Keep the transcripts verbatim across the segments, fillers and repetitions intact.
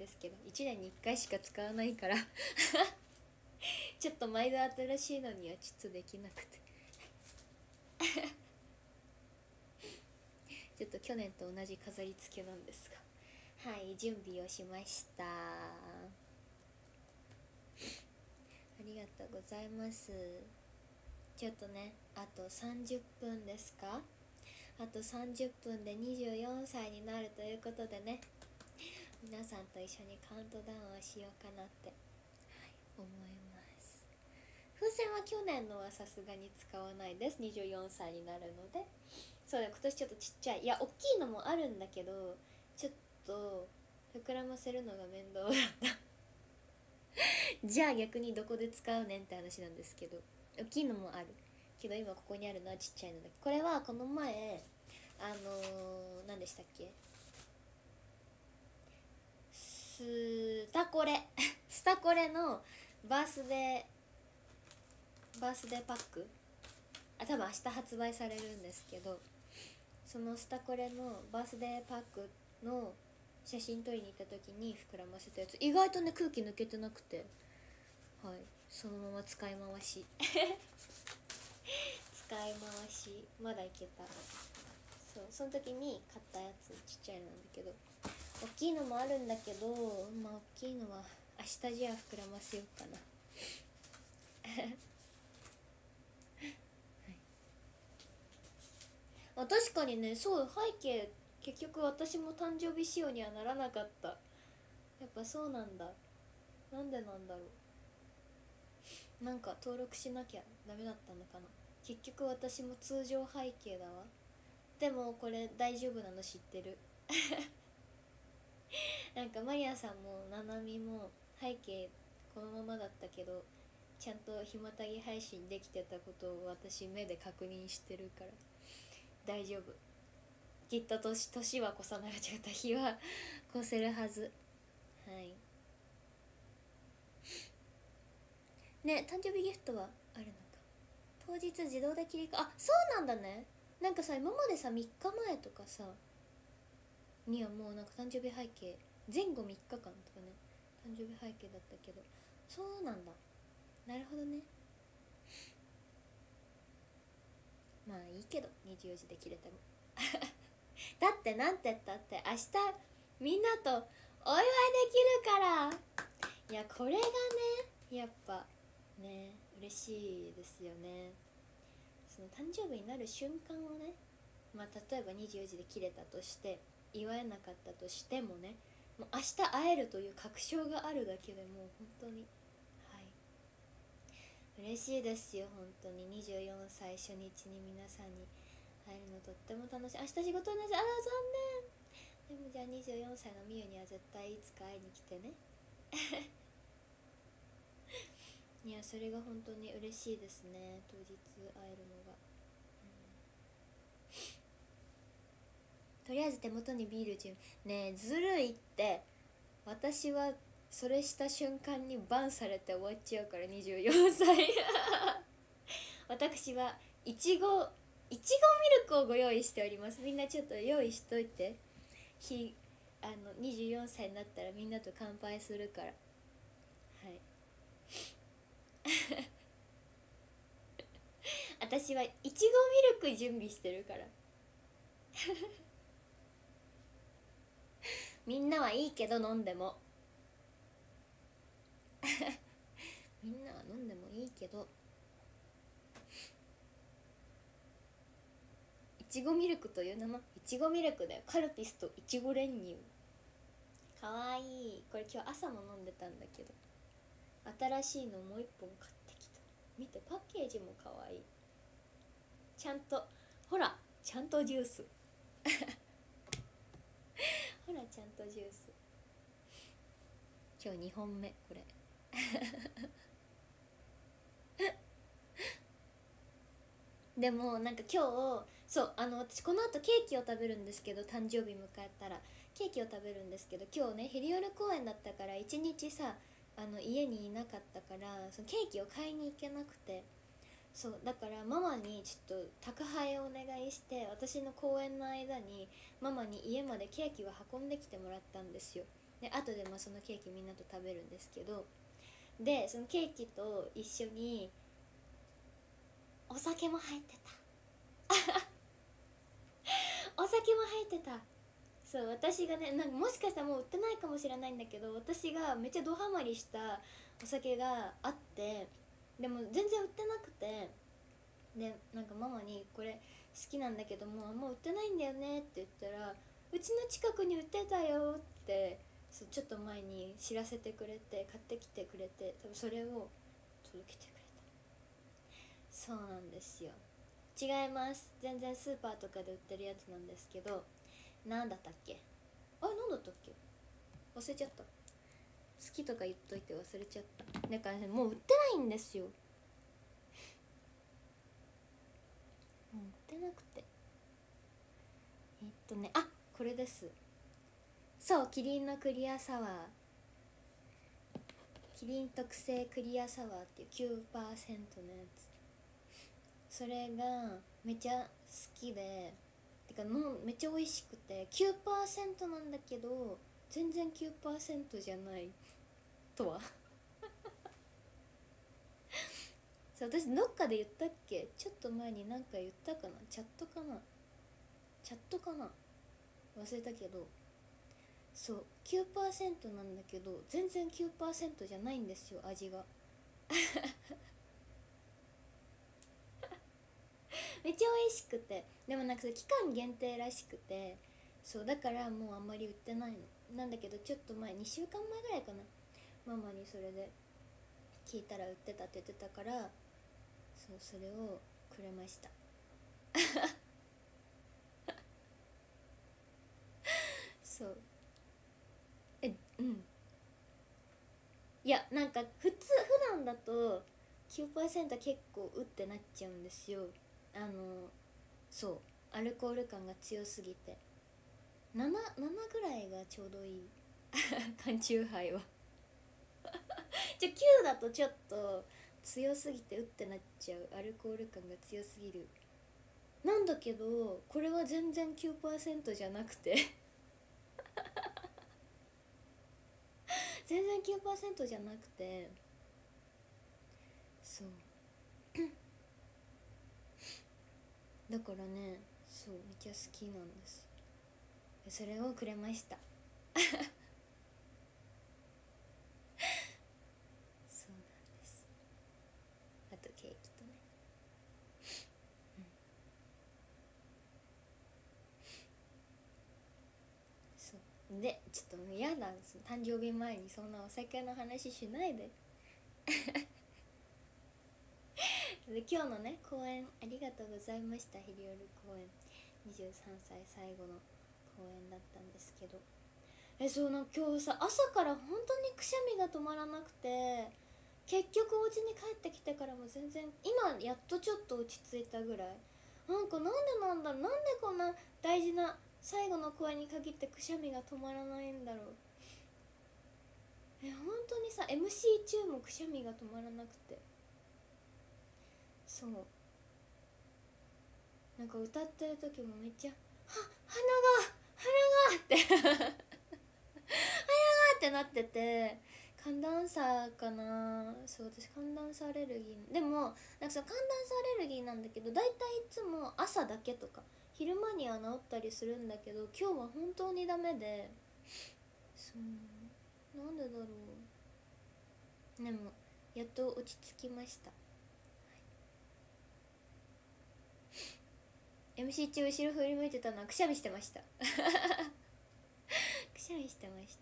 ですけどいちねんにいっかいしか使わないからちょっと毎度新しいのにはちょっとできなくてちょっと去年と同じ飾り付けなんですが、はい、準備をしました。ありがとうございます。ちょっとね、あとさんじゅっぷんですか。あとさんじゅっぷんでにじゅうよんさいになるということでね、皆さんと一緒にカウントダウンをしようかなって、はい、思います。風船は去年のはさすがに使わないです。にじゅうよんさいになるので。そうだ、今年ちょっとちっちゃい、いや大きいのもあるんだけど、ちょっと膨らませるのが面倒だったじゃあ逆にどこで使うねんって話なんですけど、大きいのもあるけど今ここにあるのはちっちゃいのだけ。これはこの前あのー、何でしたっけ、スタコレスタコレのバースデーバースデーパック、あ、多分明日発売されるんですけど、そのスタコレのバースデーパックの写真撮りに行った時に膨らませたやつ、意外とね空気抜けてなくて、はい、そのまま使い回し使い回し、まだいけた。そう、その時に買ったやつ、ちっちゃいのなんだけど、大きいのもあるんだけど、まあ大きいのは明日じゃあ膨らませようかなあ、確かにね、そう背景結局私も誕生日仕様にはならなかった。やっぱそうなんだ。なんでなんだろう。なんか登録しなきゃダメだったのかな。結局私も通常背景だわ。でもこれ大丈夫なの知ってるなんかマリアさんもナナミも背景このままだったけどちゃんとひまたぎ配信できてたことを私目で確認してるから大丈夫。きっと年年は越さない、違った日は越せるはず。はいね、誕生日ギフトはあるのか。当日自動で切り替え、あ、そうなんだね。なんかさ今までさみっかまえとかさにはもうなんか誕生日背景前後みっかかんとかね誕生日背景だったけど、そうなんだ。なるほどね。まあいいけどにじゅうよじで切れてもだってなんて言ったって明日みんなとお祝いできるから。いやこれがねやっぱね嬉しいですよね。その誕生日になる瞬間をね、まあ例えばにじゅうよじで切れたとして祝えなかったとしてもね、もう明日会えるという確証があるだけでもう本当にはい嬉しいですよ。本当ににじゅうよんさい初日に皆さんに会えるのとっても楽しい。明日仕事になっちゃう、あら残念。でもじゃあにじゅうよんさいのみゆには絶対いつか会いに来てねいやそれが本当に嬉しいですね、当日会えるのが、うん、とりあえず手元にビール準備ねえ、ずるいって。私はそれした瞬間にバンされて終わっちゃうから。にじゅうよんさい私はいちごいちごミルクをご用意しております。みんなちょっと用意しといて。ひあのにじゅうよんさいになったらみんなと乾杯するから。はい私はいちごミルク準備してるからみんなはいいけど飲んでもみんなは飲んでもいいけど、いちごミルクという名のいちごミルクだよ。カルピスといちご練乳。かわいい。これ今日朝も飲んでたんだけど新しいのもう一本買ってきた。見てパッケージもかわいい。ちゃんとほらちゃんとジュースほらちゃんとジュース。今日にほんめこれでもなんか今日そうあの私この後ケーキを食べるんですけど、誕生日迎えたらケーキを食べるんですけど、今日ねヘリオル公園だったから一日さあの家にいなかったからそのケーキを買いに行けなくて、そうだからママにちょっと宅配をお願いして、私の公演の間にママに家までケーキを運んできてもらったんですよ。 で後でまあそのケーキみんなと食べるんですけど、でそのケーキと一緒にお酒も入ってたお酒も入ってた。そう、私がね、なんかもしかしたらもう売ってないかもしれないんだけど、私がめっちゃドハマりしたお酒があって、でも全然売ってなくて、でなんかママにこれ好きなんだけどももう売ってないんだよねって言ったら、うちの近くに売ってたよってそうちょっと前に知らせてくれて、買ってきてくれて、多分それを届けてくれた。そうなんですよ。違います、全然スーパーとかで売ってるやつなんですけど、なんだったっけ、あ、なんだったっけ、忘れちゃった。好きとか言っといて忘れちゃった。だからね、もう売ってないんですよ。もう売ってなくて、えっとね、あ、これです。そう、キリンのクリアサワー、キリン特製クリアサワーっていう きゅうパーセント のやつ、それがめっちゃ好きで、てかのめっちゃ美味しくて きゅうパーセント なんだけど全然 きゅうパーセント じゃないとはそう、私どっかで言ったっけ、ちょっと前に何か言ったかな、チャットかなチャットかな忘れたけど、そう きゅうパーセント なんだけど全然 きゅうパーセント じゃないんですよ、味がめっちゃ美味しくて、でもなんかそれ期間限定らしくて、そうだからもうあんまり売ってないのなんだけど、ちょっと前にしゅうかんまえぐらいかな、ママにそれで聞いたら売ってたって言ってたから、そう、それをくれましたそうえうんいや、なんか普通普段だと きゅうパーセント 結構うってなっちゃうんですよ。あのそうアルコール感が強すぎて、なな、ななぐらいがちょうどいい缶チューハイはじゃきゅうだとちょっと強すぎてうってなっちゃう、アルコール感が強すぎる。なんだけどこれは全然 きゅうパーセント じゃなくて全然 きゅうパーセント じゃなくて、そうだからね、そうめっちゃ好きなんです。それをくれましたそうなんです。あとケーキとね、うん、そうで、ちょっともうやだ、その誕生日前にそんなお酒の話しないでで今日のね公演ありがとうございました。ヒリオル公演にじゅうさんさい最後の公演だったんですけど、えそうなんか今日さ朝から本当にくしゃみが止まらなくて、結局お家に帰ってきてからも全然、今やっとちょっと落ち着いたぐらい。なんかなんでなんだろう、なんでこんな大事な最後の公演に限ってくしゃみが止まらないんだろう。え本当にさ エムシー 中もくしゃみが止まらなくて、そうなんか歌ってる時もめっちゃ「は鼻が鼻が」ってってなってて、寒暖差かな。そう、私寒暖差アレルギーでもなんかその寒暖差アレルギーなんだけど、だいたいいつも朝だけとか昼間には治ったりするんだけど、今日は本当にダメで、そうなんでだろう。でもやっと落ち着きました、はい、エムシー 中後ろ振り向いてたのはくしゃみしてましたくしゃみしてました。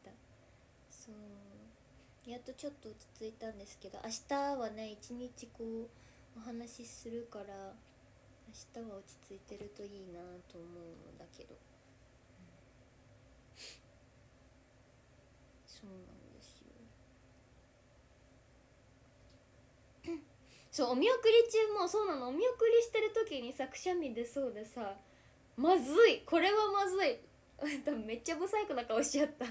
そうやっとちょっと落ち着いたんですけど、明日はね一日こうお話しするから、明日は落ち着いてるといいなと思うんだけど、うん、そうなんですよそうお見送り中もそうなの、お見送りしてる時にさくしゃみ出そうでさ、まずい、これはまずい多分めっちゃブサイクな顔しちゃった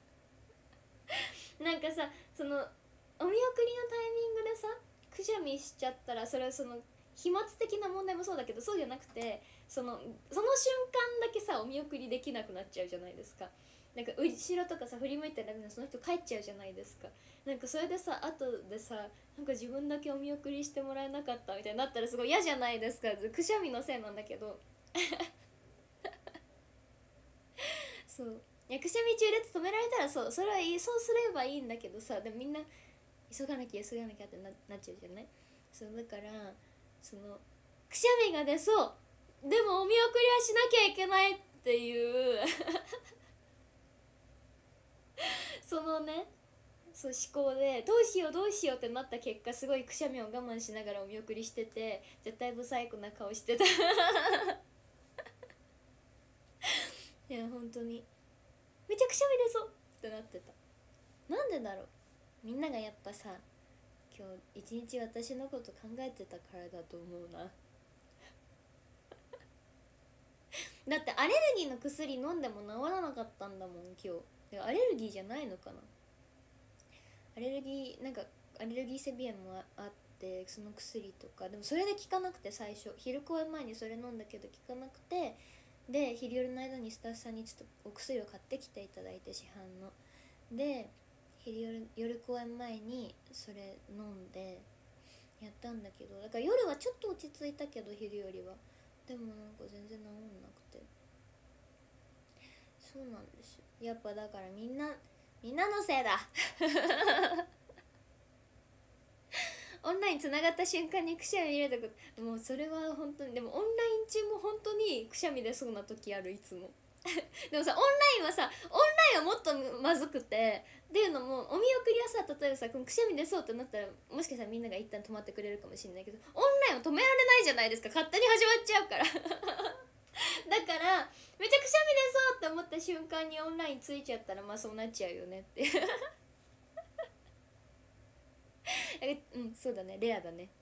なんかさ、そのお見送りのタイミングでさくしゃみしちゃったら、それはその飛沫的な問題もそうだけど、そうじゃなくてそのその瞬間だけさお見送りできなくなっちゃうじゃないですか。 なんか後ろとかさ振り向いたらその人帰っちゃうじゃないですか。なんかそれでさ後でさなんか自分だけお見送りしてもらえなかったみたいになったらすごい嫌じゃないですか。くしゃみのせいなんだけどそういやくしゃみ中で止められたらそうそれはいい、そうすればいいんだけどさ、でもみんな急がなきゃ急がなきゃってななっちゃうじゃない。そうだからそのくしゃみが出そうでもお見送りはしなきゃいけないっていうそのねそう思考でどうしようどうしようってなった結果すごいくしゃみを我慢しながらお見送りしてて絶対不細工な顔してたいや本当にめっちゃくしゃみ出そうってなってた。なんでだろう。みんながやっぱさ今日一日私のこと考えてたからだと思うなだってアレルギーの薬飲んでも治らなかったんだもん今日。アレルギーじゃないのかな。アレルギーなんかアレルギー性鼻炎もあってその薬とかでもそれで効かなくて最初昼公演前にそれ飲んだけど効かなくてで昼夜の間にスタッフさんにちょっとお薬を買ってきていただいて市販ので昼夜夜公演前にそれ飲んでやったんだけどだから夜はちょっと落ち着いたけど昼よりはでもなんか全然治んなくてそうなんですよ。やっぱだからみんなみんなのせいだオンラインつながった瞬間にくしゃみ入れたこともうそれは本当にでもオンライン中も本当にくしゃみ出そうな時あるいつもでもさオンラインはさオンラインはもっとまずくてっていうのもお見送りはさ例えばさこのくしゃみ出そうってなったらもしかしたらみんなが一旦止まってくれるかもしれないけどオンラインは止められないじゃないですか。勝手に始まっちゃうからだからめっちゃくしゃみ出そうって思った瞬間にオンラインついちゃったらまあそうなっちゃうよねってうんそうだねレアだね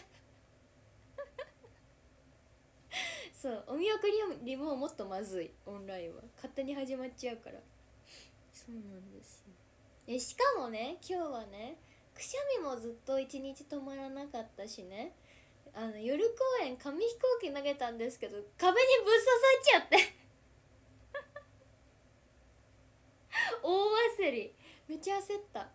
そうお見送りよりももっとまずいオンラインは勝手に始まっちゃうからそうなんですよ。えしかもね今日はねくしゃみもずっと一日止まらなかったしねあの夜公演紙飛行機投げたんですけど壁にぶっ刺さっちゃって大焦りめっちゃ焦った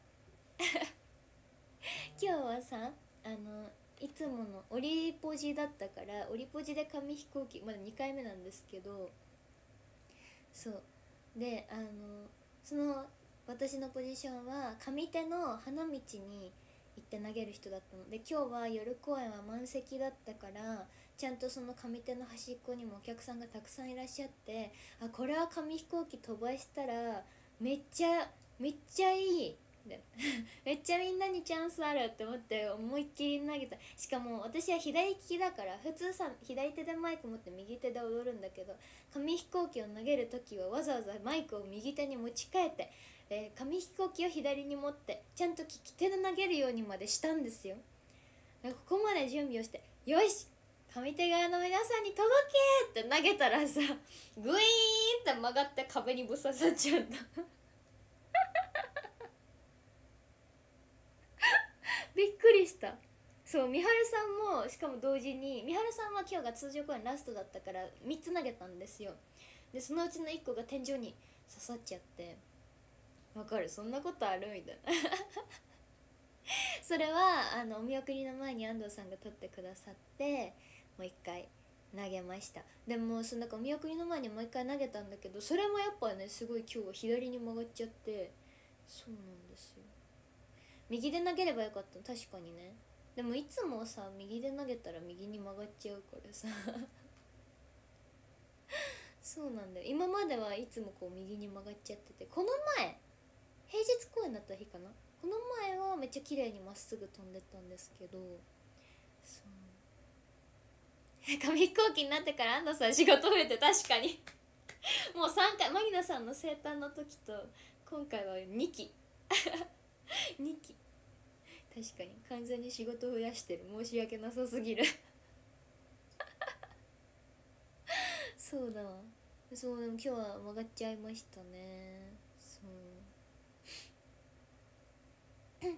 今日はさあのいつものオリポジだったからオリポジで紙飛行機まだにかいめなんですけどそうであのその私のポジションは上手の花道に行って投げる人だったので今日は夜公演は満席だったからちゃんとその上手の端っこにもお客さんがたくさんいらっしゃってあこれは紙飛行機飛ばしたらめっちゃめっちゃいいでめっちゃみんなにチャンスあるって思って思いっきり投げた。しかも私は左利きだから普通さ左手でマイク持って右手で踊るんだけど紙飛行機を投げるときはわざわざマイクを右手に持ち替えて、えー、紙飛行機を左に持ってちゃんと利き手で投げるようにまでしたんですよ。ここまで準備をしてよし上手側の皆さんに届けって投げたらさグイーンって曲がって壁にぶっ刺さっちゃったびっくりした。そうみはるさんもしかも同時にみはるさんは今日が通常公演ラストだったからみっつ投げたんですよ。でそのうちのいっこが天井に刺さっちゃってわかるそんなことあるみたいなそれはあのお見送りの前に安藤さんが撮ってくださってもう一回投げました。でもそのなんかお見送りの前にもう一回投げたんだけどそれもやっぱねすごい今日は左に曲がっちゃってそうなんですよ。右で投げればよかった確かにね。でもいつもさ右で投げたら右に曲がっちゃうからさそうなんだよ。今まではいつもこう右に曲がっちゃっててこの前平日公演だった日かなこの前はめっちゃ綺麗にまっすぐ飛んでたんですけどそう紙飛行機になってから安藤さん仕事増えて確かにもうさんかいマリナさんの生誕の時と今回はにきにき確かに完全に仕事を増やしてる申し訳なさすぎるそうだそうでも今日は曲がっちゃいましたね。そう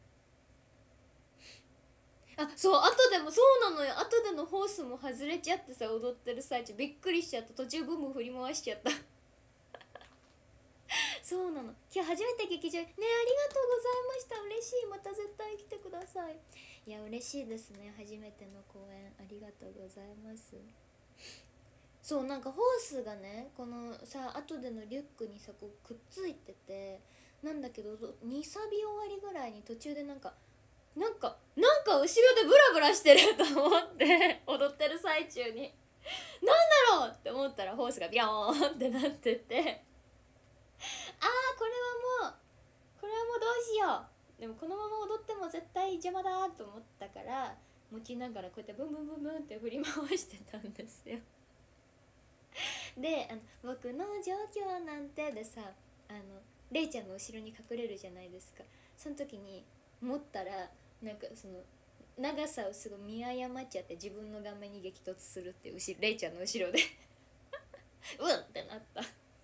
あそう後でもそうなのよ後でのホースも外れちゃってさ踊ってる最中びっくりしちゃった途中ゴム振り回しちゃったそうなの、今日初めて劇場ね、ありがとうございました、嬉しい、また絶対来てください。いや嬉しいですね、初めての公演ありがとうございます。そうなんかホースがねこのさ後でのリュックにさこうくっついてて、なんだけどにサビ終わりぐらいに途中でなんかなんかなんか後ろでブラブラしてると思って踊ってる最中になんだろうって思ったらホースがビヨーンってなってて、あーこれはもうこれはもうどうしよう、でもこのまま踊っても絶対邪魔だと思ったから持ちながらこうやってブンブンブンブンって振り回してたんですよ。であの僕の状況なんてでさ、あのレイちゃんの後ろに隠れるじゃないですか。その時に持ったらなんかその長さをすごい見誤っちゃって自分の顔面に激突するって後ろレイちゃんの後ろでうわっってなった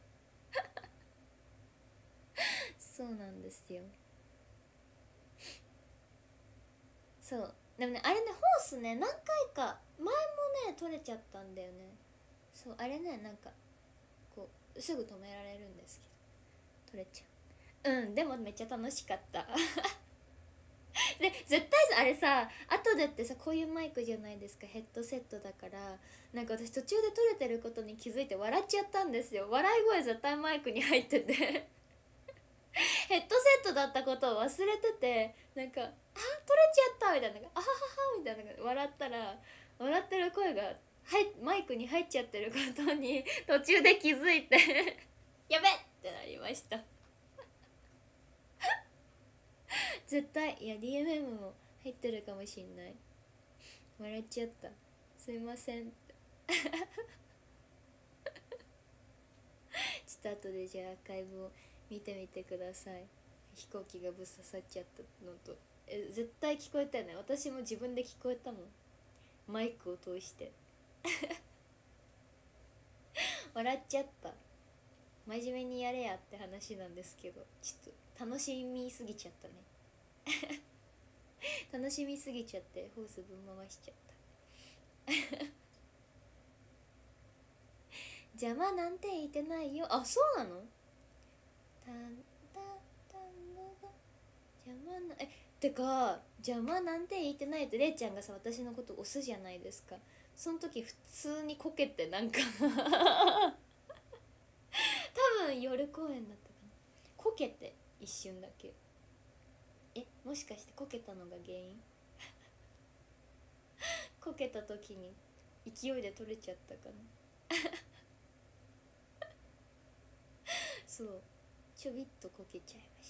そうなんですよ。そうでもねあれねホースね何回か前もね取れちゃったんだよね。そうあれねなんかこうすぐ止められるんですけど取れちゃう。うんでもめっちゃ楽しかったで絶対さあれさ後でってさこういうマイクじゃないですか、ヘッドセットだから、なんか私途中で取れてることに気づいて笑っちゃったんですよ。笑い声絶対マイクに入っててヘッドセットだったことを忘れてて、なんか「あ取れちゃった」みたいな「あははは」みたいな笑ったら笑ってる声がはいマイクに入っちゃってることに途中で気づいてやべっってなりました絶対いや ディーエムエム も入ってるかもしんない。笑っちゃった、すいませんってちょっと後でじゃあアーカイブを見てみてください。飛行機がぶっ刺さっちゃったのとえ絶対聞こえたよね。私も自分で聞こえたもん、マイクを通して笑っちゃった。真面目にやれやって話なんですけどちょっと楽しみすぎちゃったね楽しみすぎちゃってホースぶん回しちゃった邪魔なんて言ってないよ。あそうなの。たんたたんのが邪魔なえてか邪魔なんて言ってないとレイちゃんがさ私のこと押すじゃないですか。その時普通にこけてなんか多分夜公演だったかな、こけて一瞬だけ。えもしかしてこけたのが原因こけた時に勢いで取れちゃったかなそうちょびっとこけちゃいました。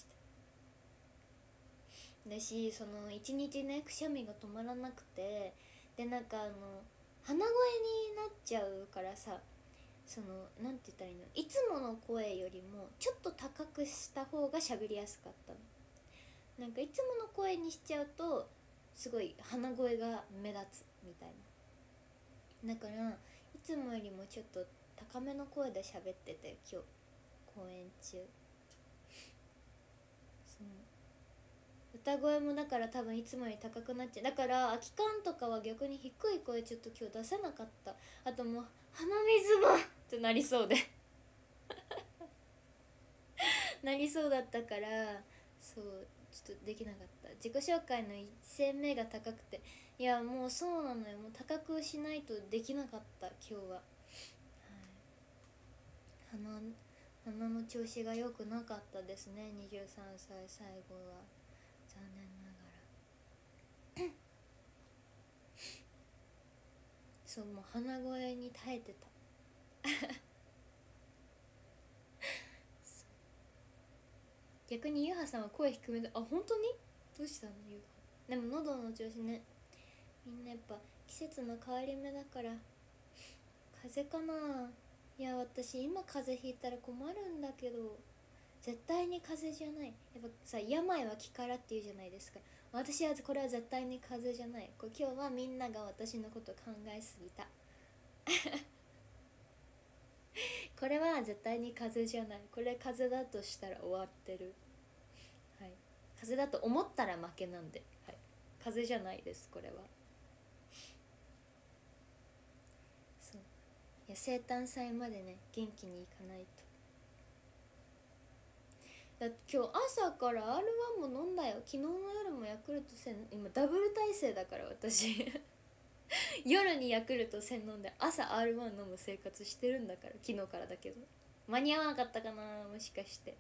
だしその一日ねくしゃみが止まらなくて、でなんかあの鼻声になっちゃうからさ、そのなんて言ったらいいの、いつもの声よりもちょっと高くした方が喋りやすかったの。なんかいつもの声にしちゃうとすごい鼻声が目立つみたいな。だからいつもよりもちょっと高めの声で喋ってて今日公演中。そう歌声もだから多分いつもより高くなっちゃう。だから空き缶とかは逆に低い声ちょっと今日出せなかった。あともう鼻水がってなりそうでなりそうだったから、そうちょっとできなかった。自己紹介のいち戦目が高くて、いやもうそうなのよ、もう高くしないとできなかった今日は、はい、鼻鼻の調子が良くなかったですね。にじゅうさんさい最後は残念ながらそうもう鼻声に耐えてた逆にゆはさんは声低めで、あ本当にどうしたのゆは。でも喉の調子ね、みんなやっぱ季節の変わり目だから風邪かな。いや私今風邪ひいたら困るんだけど、絶対に風邪じゃない。やっぱさ病は気からっていうじゃないですか。私はこれは絶対に風邪じゃない。これ今日はみんなが私のこと考えすぎたこれは絶対に風邪じゃない。これ風邪だとしたら終わってる。はい、風邪だと思ったら負けなんで、はい、風邪じゃないですこれは。そういや生誕祭までね元気にいかないと。 だって今日朝から アールワン も飲んだよ。昨日の夜もヤクルトせん、今ダブル体制だから私夜にヤクルトせん飲んで朝 アールワン 飲む生活してるんだから、昨日からだけど。間に合わなかったかな、もしかして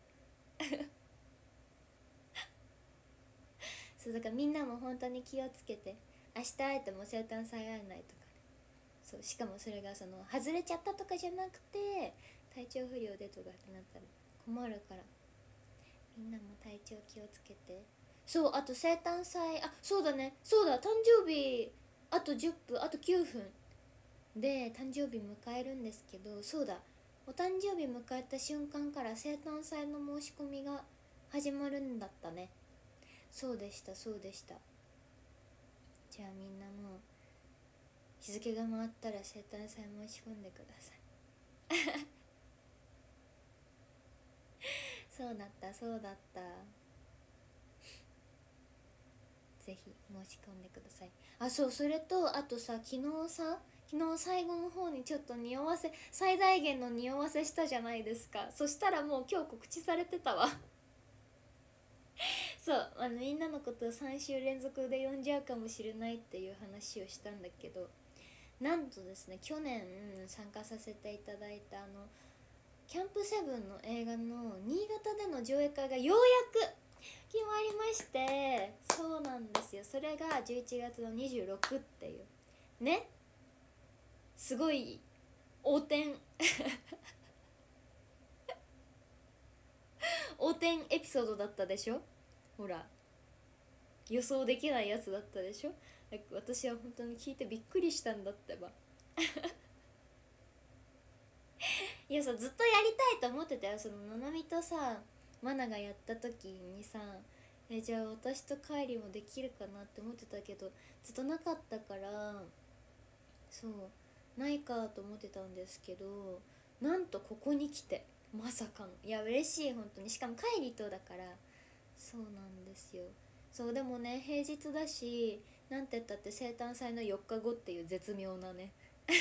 そうだからみんなも本当に気をつけて、明日会えても生誕祭会えないとかね。そう、しかもそれがその外れちゃったとかじゃなくて体調不良でとかってなったら困るから、みんなも体調気をつけて。そう、あと生誕祭、あ、そうだね、そうだ、誕生日あとじゅっぷん、あときゅうふんで誕生日迎えるんですけど、そうだ、お誕生日迎えた瞬間から生誕祭の申し込みが始まるんだったね。そうでしたそうでした。じゃあみんなもう日付が回ったら生誕祭申し込んでくださいそうだったそうだった、ぜひ申し込んでください。あ、そう、それとあとさ、昨日さ昨日最後の方にちょっと匂わせ、最大限の匂わせしたじゃないですか。そしたらもう今日告知されてたわそう、あのみんなのことをさん週連続で呼んじゃうかもしれないっていう話をしたんだけど、なんとですね、去年参加させていただいたあのキャンプセブンの映画の新潟での上映会がようやく決まりまして、そうなんですよ、それがじゅういちがつのにじゅうろくっていうね、すごい横転横転エピソードだったでしょ。ほら、予想できないやつだったでしょ。私は本当に聞いてびっくりしたんだってばいやさ、ずっとやりたいと思ってたよ。そのななみとさマナがやった時にさ、えじゃあ私と帰りもできるかなって思ってたけど、ずっとなかったから、そうないかと思ってたんですけど、なんとここに来てまさかの、いや嬉しい本当に。しかも帰りとだから、そうなんですよ。そうでもね、平日だし、なんて言ったって生誕祭のよっかごっていう絶妙なね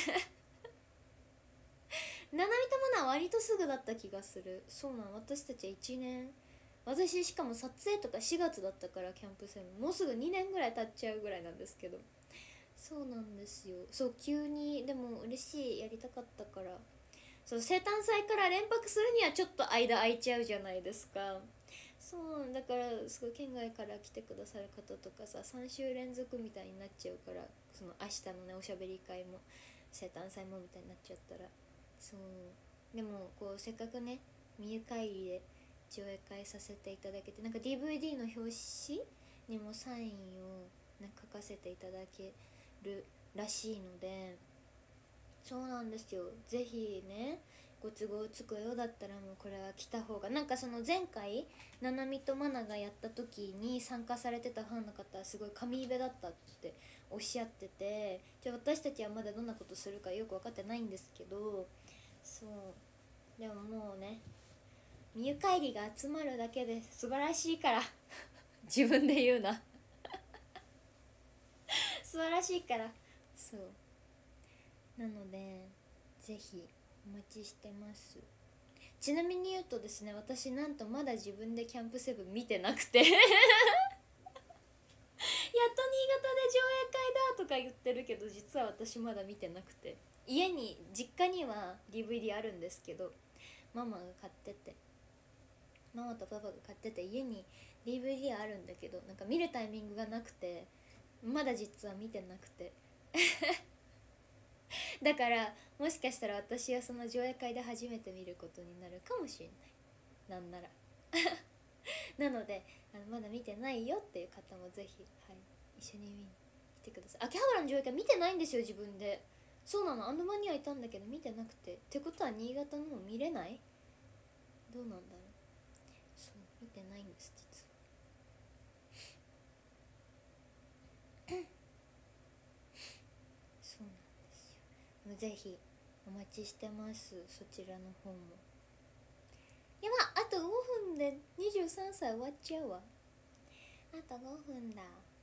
ななみとマナは割とすぐだった気がする。そうなの、私たちはいちねん、私しかも撮影とかしがつだったから、キャンプセブンもうすぐにねんぐらい経っちゃうぐらいなんですけど、そうなんですよ。そう急にでも嬉しい、やりたかったから。そう、生誕祭から連泊するにはちょっと間空いちゃうじゃないですか。そうだからすごい県外から来てくださる方とかさ、さん週連続みたいになっちゃうから、その明日のねおしゃべり会も生誕祭もみたいになっちゃったら、そうでもこうせっかくね見ゆ帰りで上映会させていただけて、なんか ディーブイディー の表紙にもサインを、ね、書かせていただけるらしいので、そうなんですよ、ぜひねご都合つくようだったらもうこれは来た方が、なんかその前回ななみとマナがやった時に参加されてたファンの方はすごい神イベだったっておっしゃってて、じゃあ私たちはまだどんなことするかよく分かってないんですけど、そうでももうね、見ゆ帰りが集まるだけで素晴らしいから自分で言うな素晴らしいから、そうなのでぜひお待ちしてます。ちなみに言うとですね、私なんとまだ自分でキャンプセブン見てなくてやっと新潟で上映会だとか言ってるけど、実は私まだ見てなくて、家に実家には ディーブイディー あるんですけど、ママが買っててママとパパが買ってて家に ディーブイディー あるんだけど、なんか見るタイミングがなくて、まだ実は見てなくてだからもしかしたら私はその上映会で初めて見ることになるかもしれない、なんならなのであのまだ見てないよっていう方もぜひ、はい、一緒に見に来てください。秋葉原の上映会見てないんですよ自分で。そうなの、あの場にはいたんだけど見てなくて、ってことは新潟のも見れない、どうなんだろう、そう見てないんです実はそうなんですよ。ぜひお待ちしてます、そちらの方も。やば、あとごふんでにじゅうさんさい終わっちゃうわ。あとごふんだ。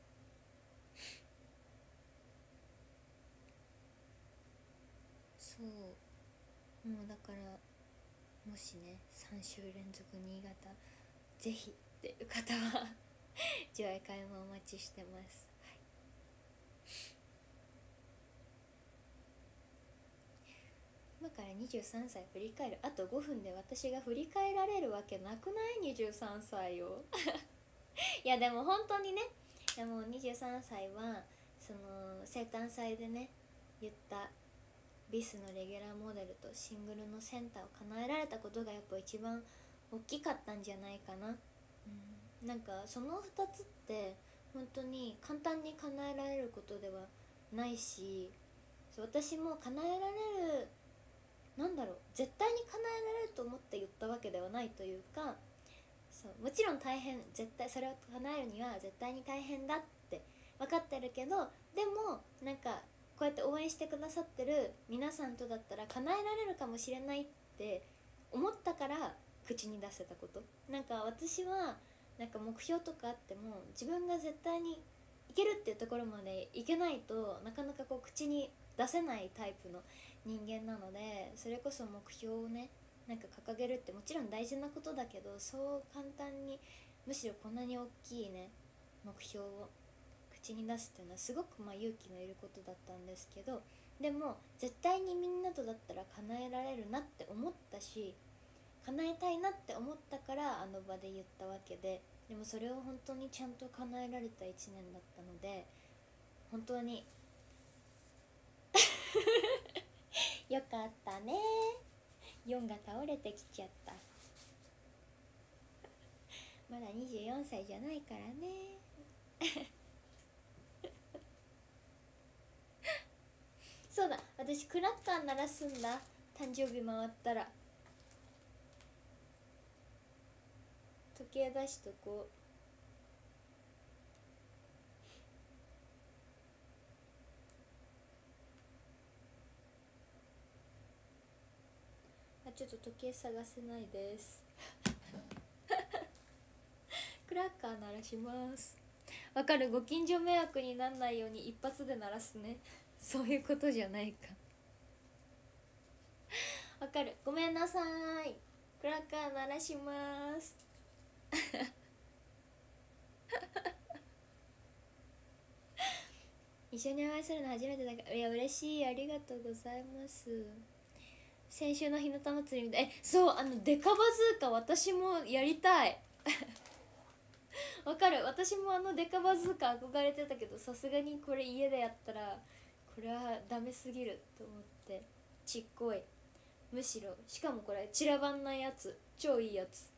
そうもうだから、もしねさん週連続新潟ぜひっていう方は上映会もお待ちしてます、はい、今からにじゅうさんさい振り返る。あとごふんで私が振り返られるわけなくない？にじゅうさんさいをいやでも本当にね、でもにじゅうさんさいはその生誕祭でね言ったビスのレギュラーモデルとシングルのセンターを叶えられたことがやっぱ一番大きかったんじゃないかな、うん、なんかそのふたつって本当に簡単に叶えられることではないし、私も叶えられる、なんだろう、絶対に叶えられると思って言ったわけではないというか、そうもちろん大変、絶対それを叶えるには絶対に大変だって分かってるけど、でもなんかこうやって応援してくださってる皆さんとだったら叶えられるかもしれないって思ったから口に出せたこと。なんか私はなんか目標とかあっても自分が絶対にいけるっていうところまでいけないとなかなかこう口に出せないタイプの人間なので、それこそ目標をねなんか掲げるってもちろん大事なことだけど、そう簡単に、むしろこんなに大きいね目標を口に出すっていうのはすごくまあ勇気のいることだったんですけど、でも絶対にみんなとだったら叶えられるなって思ったし、叶えたいなって思ったからあの場で言ったわけで、でもそれを本当にちゃんと叶えられたいちねんだったので、本当によかったね。よんが倒れてきちゃった。まだにじゅうよんさいじゃないからねそうだ、私クラッカー鳴らすんだ、誕生日回ったら。時計出しとこう。あ、ちょっと時計探せないですクラッカー鳴らします。わかる、ご近所迷惑になんないように一発で鳴らすねそういうことじゃないかわかる、ごめんなさい、クラッカー鳴らします一緒にお会いするの初めてだから、いや嬉しい、ありがとうございます。先週の日向祭りみたい、え、そう、あのデカバズーカ私もやりたいわかる、私もあのデカバズーカ憧れてたけど、さすがにこれ家でやったらこれはダメすぎると思ってちっこい、むしろしかもこれ散らばんないやつ、超いいやつ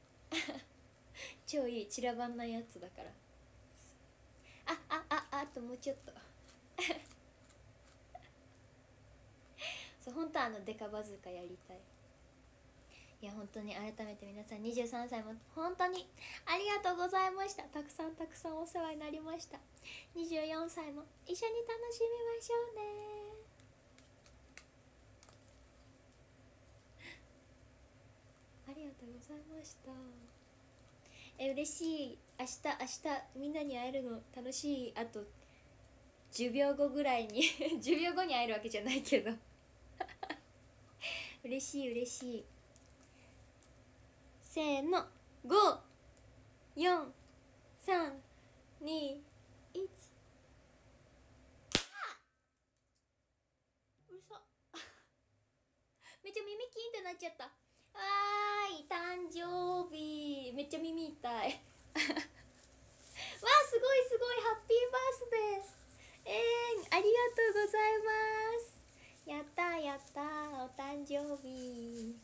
超いい散らばんないやつだから、あああああともうちょっとそう、本当はあのデカバズーカやりたい。いや本当に改めて皆さんにじゅうさんさいも本当にありがとうございました。たくさんたくさんお世話になりました。にじゅうよんさいも一緒に楽しみましょうね。ありがとうございました。え、嬉しい。明日明日みんなに会えるの楽しい。あとじゅうびょうごぐらいにじゅうびょうごに会えるわけじゃないけど嬉しい嬉しい。せーの、ご、よん、さん、に、いち。うるさめっちゃ耳キーンってなっちゃった。わーい、誕生日、めっちゃ耳痛いわー、すごいすごい、ハッピーバースデー。えー、ありがとうございます。やったーやったー、お誕生日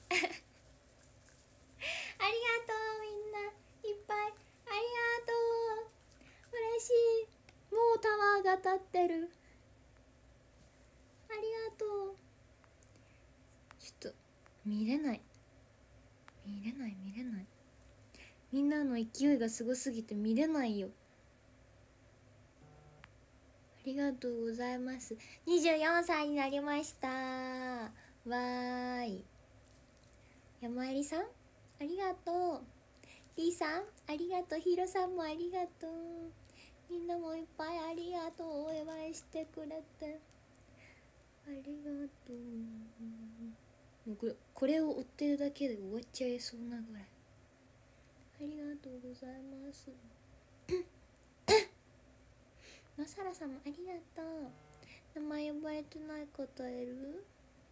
ありがとう、みんないっぱいありがとう、嬉しい。もうタワーが立ってる。ありがとう。ちょっと見れない見れない見れない、みんなの勢いがすごすぎて見れないよ。ありがとうございます。にじゅうよんさいになりました。わーい。山入さんありがとう。りーさんありがとう。ひろさんもありがとう。みんなもいっぱいありがとう。お祝いしてくれてありがとう。もうこれ、これを追ってるだけで終わっちゃいそうなぐらいありがとうございますまさらさんもありがとう。名前呼ばれてない方いる？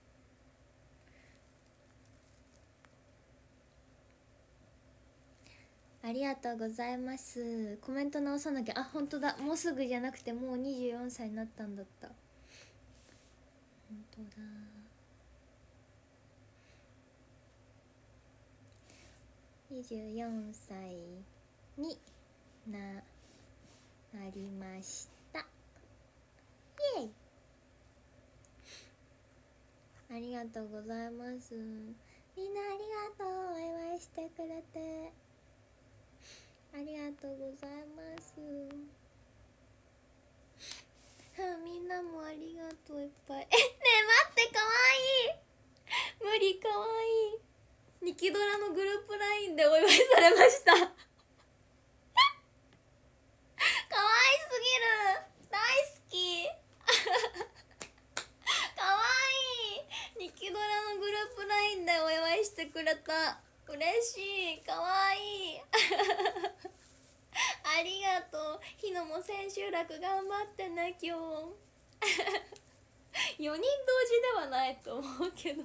ありがとうございます。コメント直さなきゃ。あ、本当だ、もうすぐじゃなくてもうにじゅうよんさいになったんだった。本当だ、にじゅうよんさいにななりました。イエイ、ありがとうございます。みんなありがとう、お祝いしてくれてありがとうございます。はあ、みんなもありがとう、いっぱい。え、ねえ待って、かわいい、無理、かわいい。ニキドラのグループラインでお祝いされましたかわいすぎる、大好きかわいい。ニキドラのグループラインでお祝いしてくれた、嬉しい、かわいいありがとう。ひのも千秋楽頑張ってね、今日よにん同時ではないと思うけど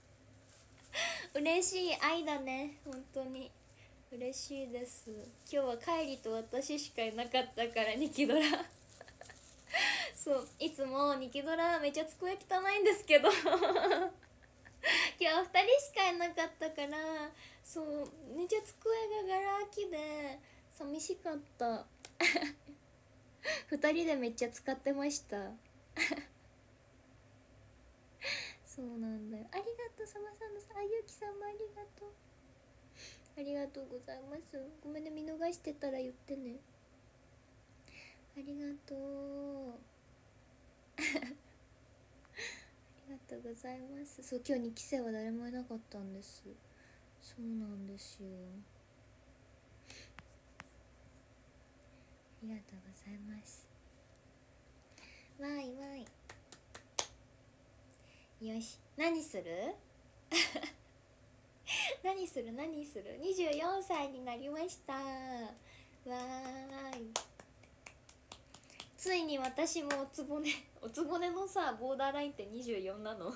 嬉しい愛だね、本当に嬉しいです。今日はカイリと私しかいなかったからニキドラそう、いつもニキドラめっちゃ机汚いんですけど今日はふたりしかいなかったから、そう、めっちゃ机がガラ空きで寂しかったふたりでめっちゃ使ってましたそうなんだよ。ありがとう、さまさんのさ、あゆきさんもありがとう、ありがとうございます。ごめんね、見逃してたら言ってね。ありがとうありがとうございます。そう、今日に期生は誰もいなかったんです。そうなんですよ、ありがとうございます。わいわい、よし、何する何する何するにじゅうよんさいになりました。わーい、ついに私もおつぼねおつぼねのさボーダーラインってにじゅうよんなの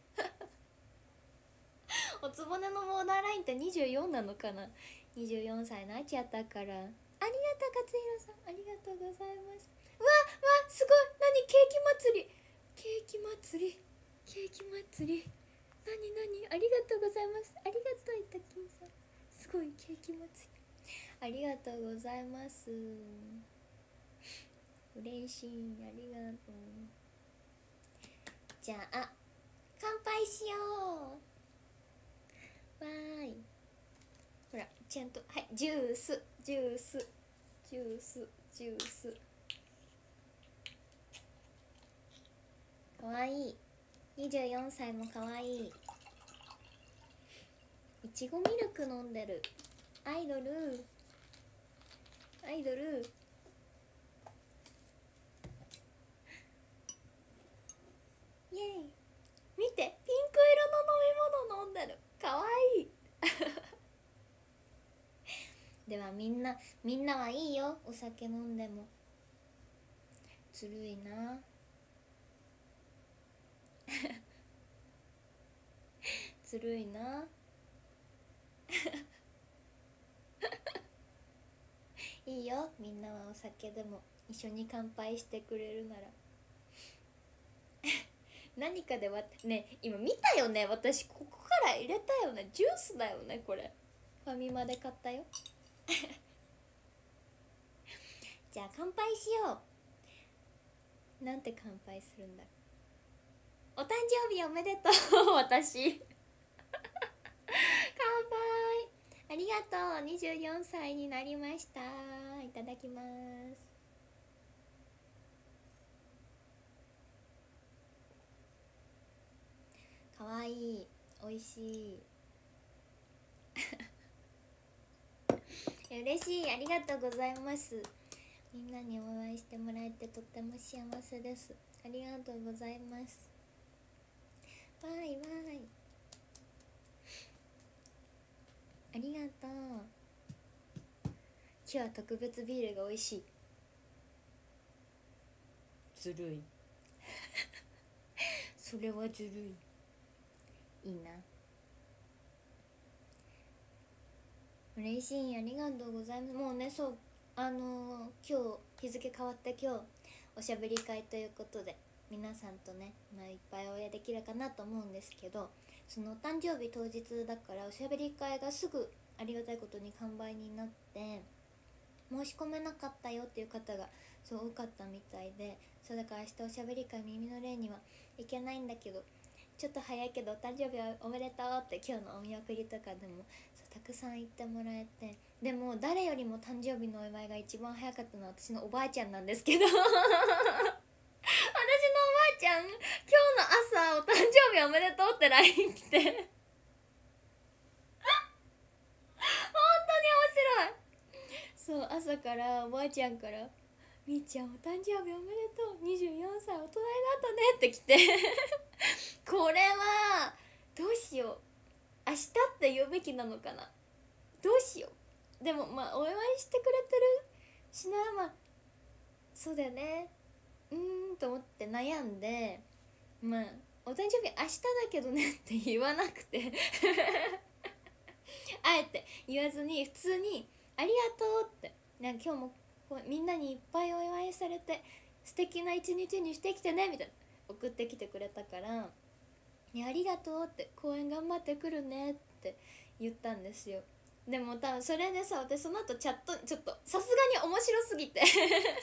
おつぼねのボーダーラインってにじゅうよんなのかな。にじゅうよんさいになっちゃったから。ありがとう、勝弘さん、ありがとうございます。わわ、すごい、何、ケーキ祭り、ケーキ祭り、ケーキ祭り、なになに、ありがとうございます。ありがとう、いたきんさん、すごい、ケーキ祭り、ありがとうございます。嬉しい、ありがとう。じゃあ乾杯しよう。わーい、ほら、ちゃんと、はい、ジュースジュースジュースジュース、かわいい。にじゅうよんさいもかわいい。いちごミルク飲んでる。アイドルアイドル、イエイ、見て、ピンク色の飲み物飲んでる、かわいいではみんなみんなはいいよ、お酒飲んでも。ずるいなずるいないいよ、みんなはお酒でも一緒に乾杯してくれるなら何かでわね、今見たよね、私ここから入れたよね、ジュースだよね、これファミマで買ったよじゃあ乾杯しよう。なんて乾杯するんだ。お誕生日おめでとう私乾杯、ありがとう、にじゅうよんさいになりました。いただきます。かわいい、おいしい嬉しい、ありがとうございます。みんなにお祝いしてもらえてとっても幸せです。ありがとうございます。わーいわーい、ありがとう。 日は特別ビールが美味しい。ずるいそれはずるい。いいな、嬉しい、ありがとうございます。もうね、そう、あのー、今日日付変わって今日おしゃべり会ということで皆さんとね、まあ、いっぱいお会いできるかなと思うんですけど、そのお誕生日当日だからおしゃべり会がすぐありがたいことに完売になって、申し込めなかったよっていう方がそう多かったみたいで、そうだから明日おしゃべり会耳の例には行けないんだけど、ちょっと早いけどお誕生日はおめでとうって今日のお見送りとかでもそうたくさん言ってもらえて、でも誰よりも誕生日のお祝いが一番早かったのは私のおばあちゃんなんですけど私のおばあちゃん、今日の朝お誕生日おめでとうって ライン 来て本当に面白い。そう、朝からおばあちゃんから「みーちゃんお誕生日おめでとう、にじゅうよんさい大人になったね」って来てこれはどうしよう、明日って言うべきなのかな、どうしよう。でもまあお祝いしてくれてるしな、まあそうだよね、うーんと思って悩んで、まあお誕生日明日だけどねって言わなくてあえて言わずに普通に「ありがとう」って、なんか今日もこうみんなにいっぱいお祝いされて素敵な一日にしてきてねみたいな送ってきてくれたから、ありがとうって、公演頑張ってくるねって言ったんですよ。でも多分それでさ、私その後チャットちょっとさすがに面白すぎてさすがに面白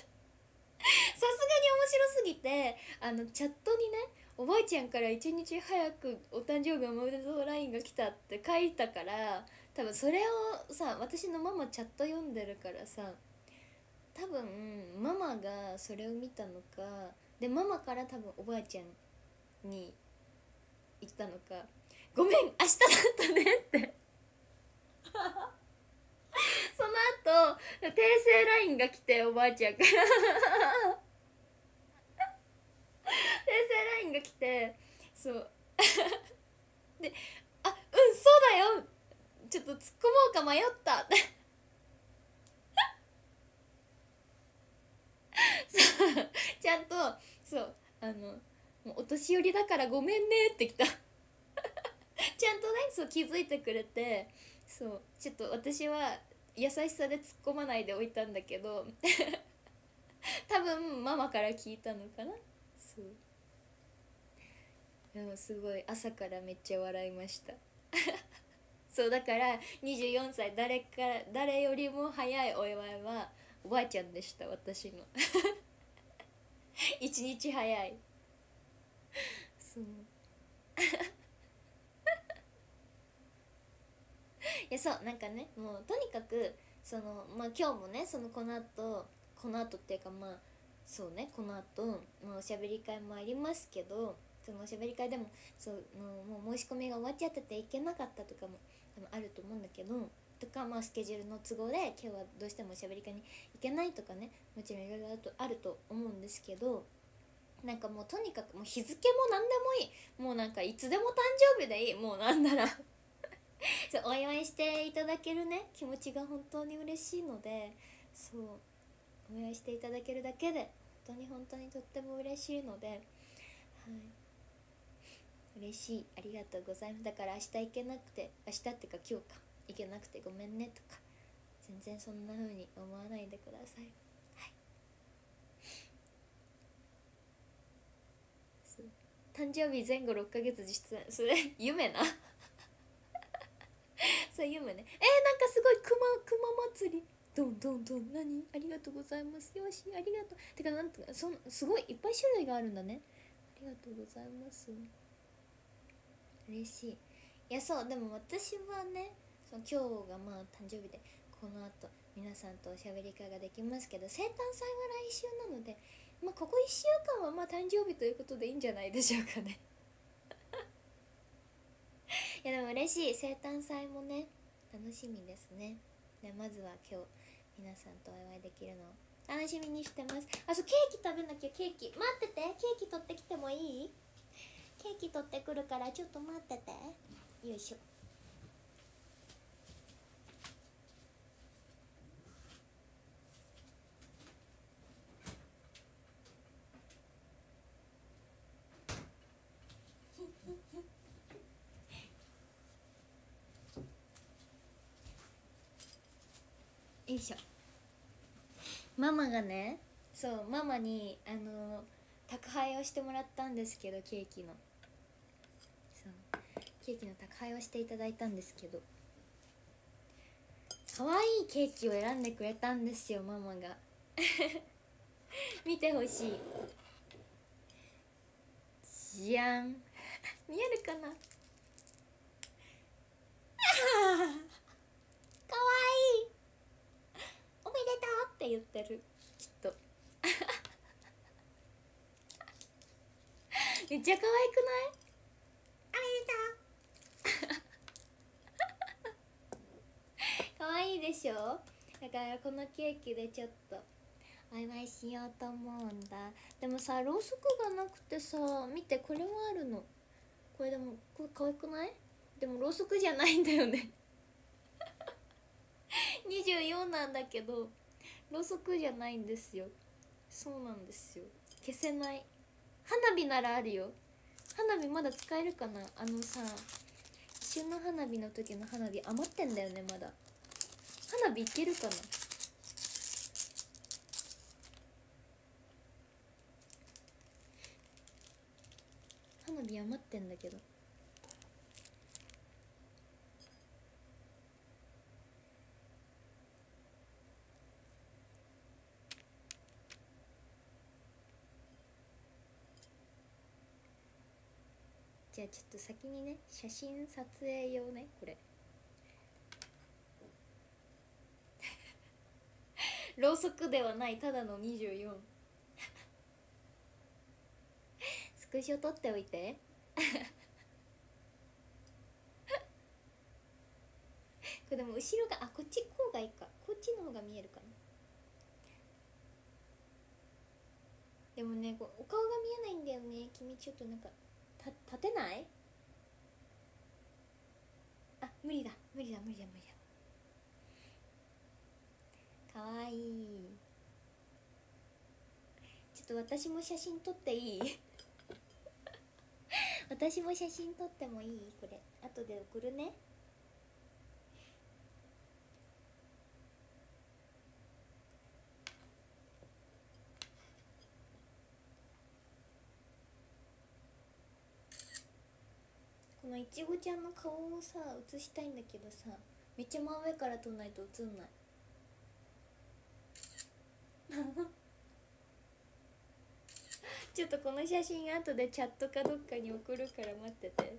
すぎてあのチャットにね、おばあちゃんから一日早くお誕生日おめでとう ライン が来たって書いたから、多分それをさ、私のママチャット読んでるからさ、多分ママがそれを見たのかで、ママから多分おばあちゃんに言ったのか「ごめん明日だったね」ってその後訂正 ライン が来て、おばあちゃんから訂正 ライン が来て、そうで「あ、うんそうだよ、ちょっと突っ込もうか迷った」ってそうちゃんとそうあのもうお年寄りだからごめんねってきたちゃんとね、そう気づいてくれて、そうちょっと私は優しさで突っ込まないでおいたんだけど多分ママから聞いたのかな。そうでもすごい朝からめっちゃ笑いましたそうだからにじゅうよんさい、誰か誰よりも早いお祝いはおばあちゃんでした、私の一日早い。そういやそうなんかね、もうとにかくそのまあ今日もね、そのこの後この後っていうかまあそうね、この後、まあ、おしゃべり会もありますけど、そのおしゃべり会でもそうのもう申し込みが終わっちゃってて行けなかったとかも多分あると思うんだけど、とかまあスケジュールの都合で今日はどうしてもおしゃべり会に行けないとかね、もちろんいろいろあるとあると思うんですけど、なんかもうとにかくもう日付も何でもいい、もうなんかいつでも誕生日でいい、もうなんならそうお祝いしていただけるね気持ちが本当に嬉しいので、そうお祝いしていただけるだけで本当に本当にとっても嬉しいので、はい、嬉しい、ありがとうございます。だから明日行けなくて、明日っていうか今日か行けなくてごめんねとか全然そんな風に思わないでください。誕生日前後ろっかげつ実演、それ夢なそう夢ね。えー、なんかすごい熊熊祭りどんどんどん、何ありがとうございます、よしありがとうてかなんとかそんすごいいっぱい種類があるんだね、ありがとうございます、嬉しい。いやそうでも私はね、その今日がまあ誕生日で、この後皆さんとおしゃべり会ができますけど、生誕祭は来週なので、まあここいっしゅうかんはまあ誕生日ということでいいんじゃないでしょうかねいやでも嬉しい、生誕祭もね楽しみですね。でまずは今日皆さんとお祝いできるのを楽しみにしてます。あ、そうケーキ食べなきゃ、ケーキ待ってて、ケーキ取ってきてもいい？ケーキ取ってくるからちょっと待ってて、よいしょ。 よいしょ。ママがね、そうママにあの宅配をしてもらったんですけど、ケーキのそうケーキの宅配をしていただいたんですけど、可愛いケーキを選んでくれたんですよママが見てほしい。じゃん見えるかなかわいい、おめでとうって言ってるきっとめっちゃ可愛くない？おめでとう可愛いでしょ。だからこのケーキでちょっとお祝いしようと思うんだ。でもさ、ろうそくがなくてさ、見てこれはあるの。これでもこれ可愛くない？でもろうそくじゃないんだよねにじゅうよんなんだけどろうそくじゃないんですよ。そうなんですよ、消せない。花火ならあるよ。花火まだ使えるかな。あのさ、一瞬の花火の時の花火余ってんだよね。まだ花火いけるかな。花火余ってんだけど。じゃあちょっと先にね、写真撮影用ね、これろうそくではない、ただのにじゅうよんスクショ撮っておいてこれでも後ろが、あ、こっちこうがいいか、こっちの方が見えるかな。でもね、こうお顔が見えないんだよね。君ちょっとなんかた立てない？あ、無理だ無理だ無理だ無理だ。かわいい。ちょっと私も写真撮っていい私も写真撮ってもいい？これ後で送るね。このいちごちゃんの顔をさ写したいんだけどさ、めっちゃ真上から撮んないと写んないちょっとこの写真後でチャットかどっかに送るから待ってて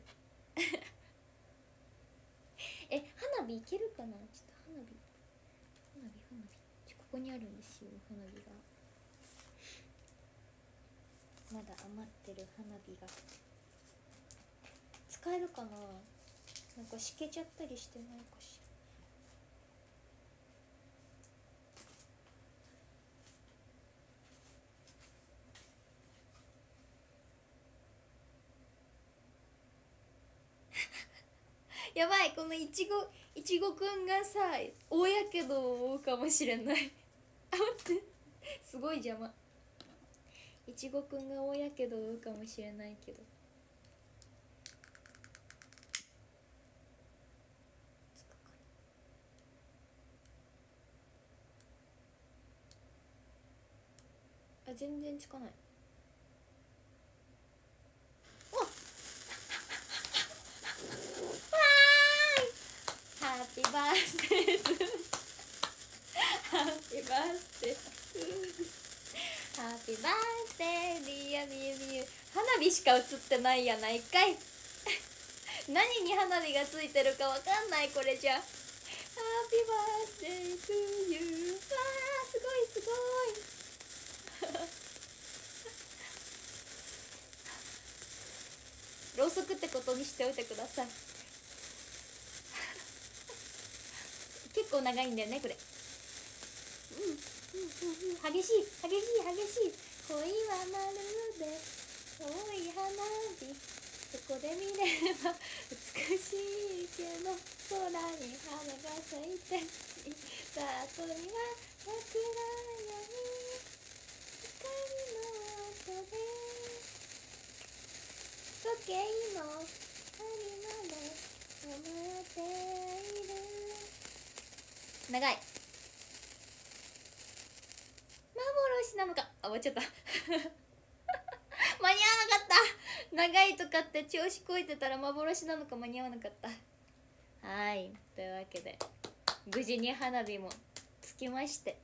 え、花火いけるかな。ちょっと花火花火花火ここにあるんですよ、花火が。まだ余ってる花火が使えるかな。なんかしけちゃったりしてないかしらやばい、このいちごいちごくんがさ大やけどを負うかもしれないあ、待って、すごい邪魔。いちごくんが大やけどを負うかもしれないけど、つくかなあ、全然つかない。おっわーい、ハッピーバースデーハッピーバースデーハッピーバースデーディアビュービュー。花火しか映ってないやないかい何に花火がついてるかわかんないこれじゃ。ハッピーバースデートゥーユー。わー、すごいすごいろうそくってことにしておいてください結構長いんだよねこれ。うんうんうんうん、激しい激しい激しい。恋はまるで遠い花火、そこで見れば美しいけど空に花が咲いてさあ後には桜やに光の音で時計も針まで止まっている。長い幻なのか。あ、終わっちゃった間に合わなかった長いとかって調子こいてたら幻なのか間に合わなかった。はい、というわけで無事に花火もつきまして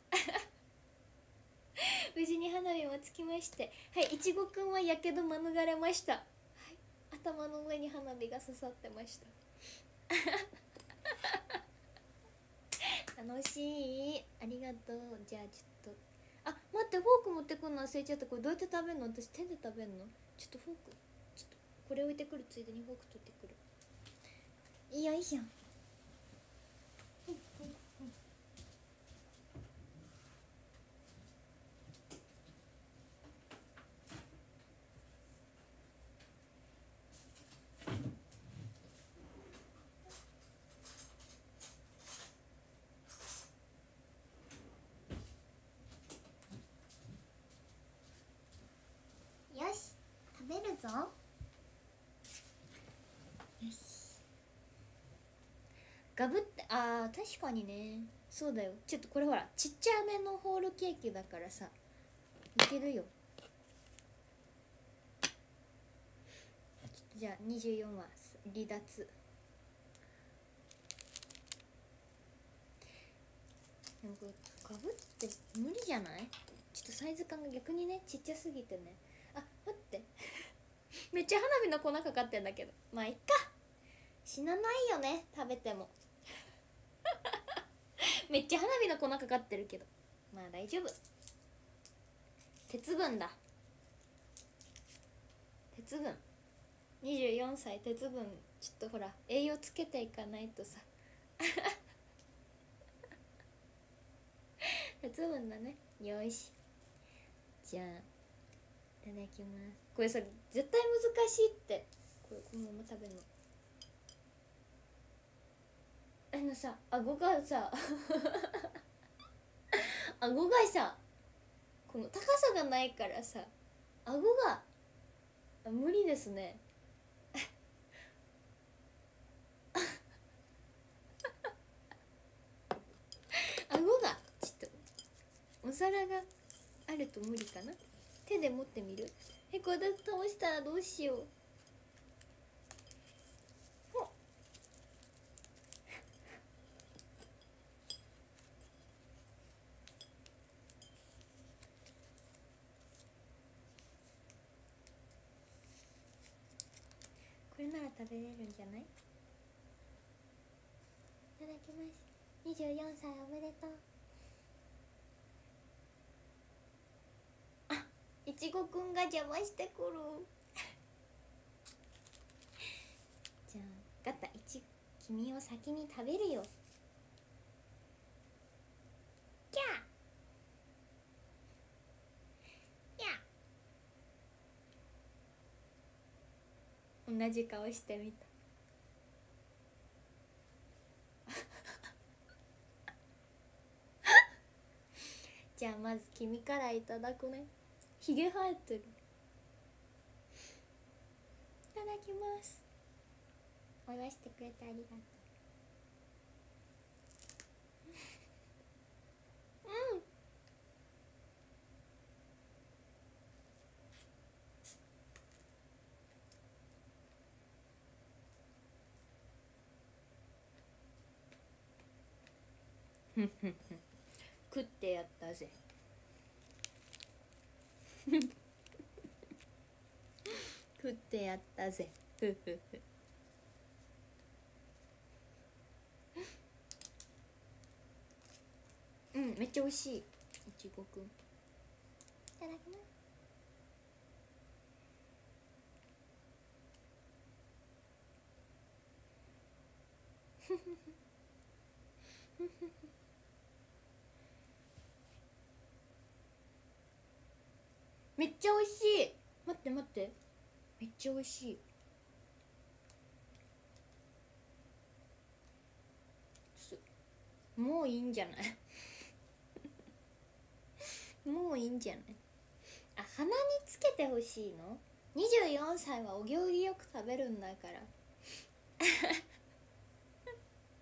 無事に花火もつきまして、はい、いちごくんはやけど免れました。はい、頭の上に花火が刺さってました楽しい、ありがとう。じゃあちょっと、あ、待って、フォーク持ってくるの忘れちゃった。これどうやって食べるの？私手で食べるの？ちょっとフォーク、ちょっとこれ置いてくるついでにフォーク取ってくる。よいしょ。よし、食べるぞ。よし、ガブって。あー、確かにね、そうだよ。ちょっとこれほらちっちゃめのホールケーキだからさ、いけるよ。じゃあにじゅうよんは離脱。でもこれガブって無理じゃない？ちょっとサイズ感が逆にねちっちゃすぎてね。あ、待ってめっちゃ花火の粉かかってんだけど、まあいっか、死なないよね食べてもめっちゃ花火の粉かかってるけど、まあ大丈夫。鉄分だ、鉄分。にじゅうよんさい鉄分、ちょっとほら栄養つけていかないとさ鉄分だね。よし、じゃあいただきます。これさ絶対難しいって、これこのまま食べるの。あのさ、顎がさ顎がさ、この高さがないからさ、顎が無理ですね顎がちょっと、お皿があると無理かな。手で持ってみる。え、これで倒したらどうしよう。ほっこれなら食べれるんじゃない？いただきます。にじゅうよんさいおめでとう。あ、いちごくんが邪魔してくるじゃあガタ、いちご君を先に食べるよ。キャーキャー、同じ顔してみたじゃあまず君からいただくね。ひげ生えてる。いただきます。お祝いしてくれてありがとううん食ってやったぜ食ってやったぜふふふうん、めっちゃ美味しい。いちごくんいただきます。めっちゃ美味しい。待って待って、めっちゃ美味しい。もういいんじゃないもういいんじゃない。あ、鼻につけてほしいの。にじゅうよんさいはお行儀よく食べるんだから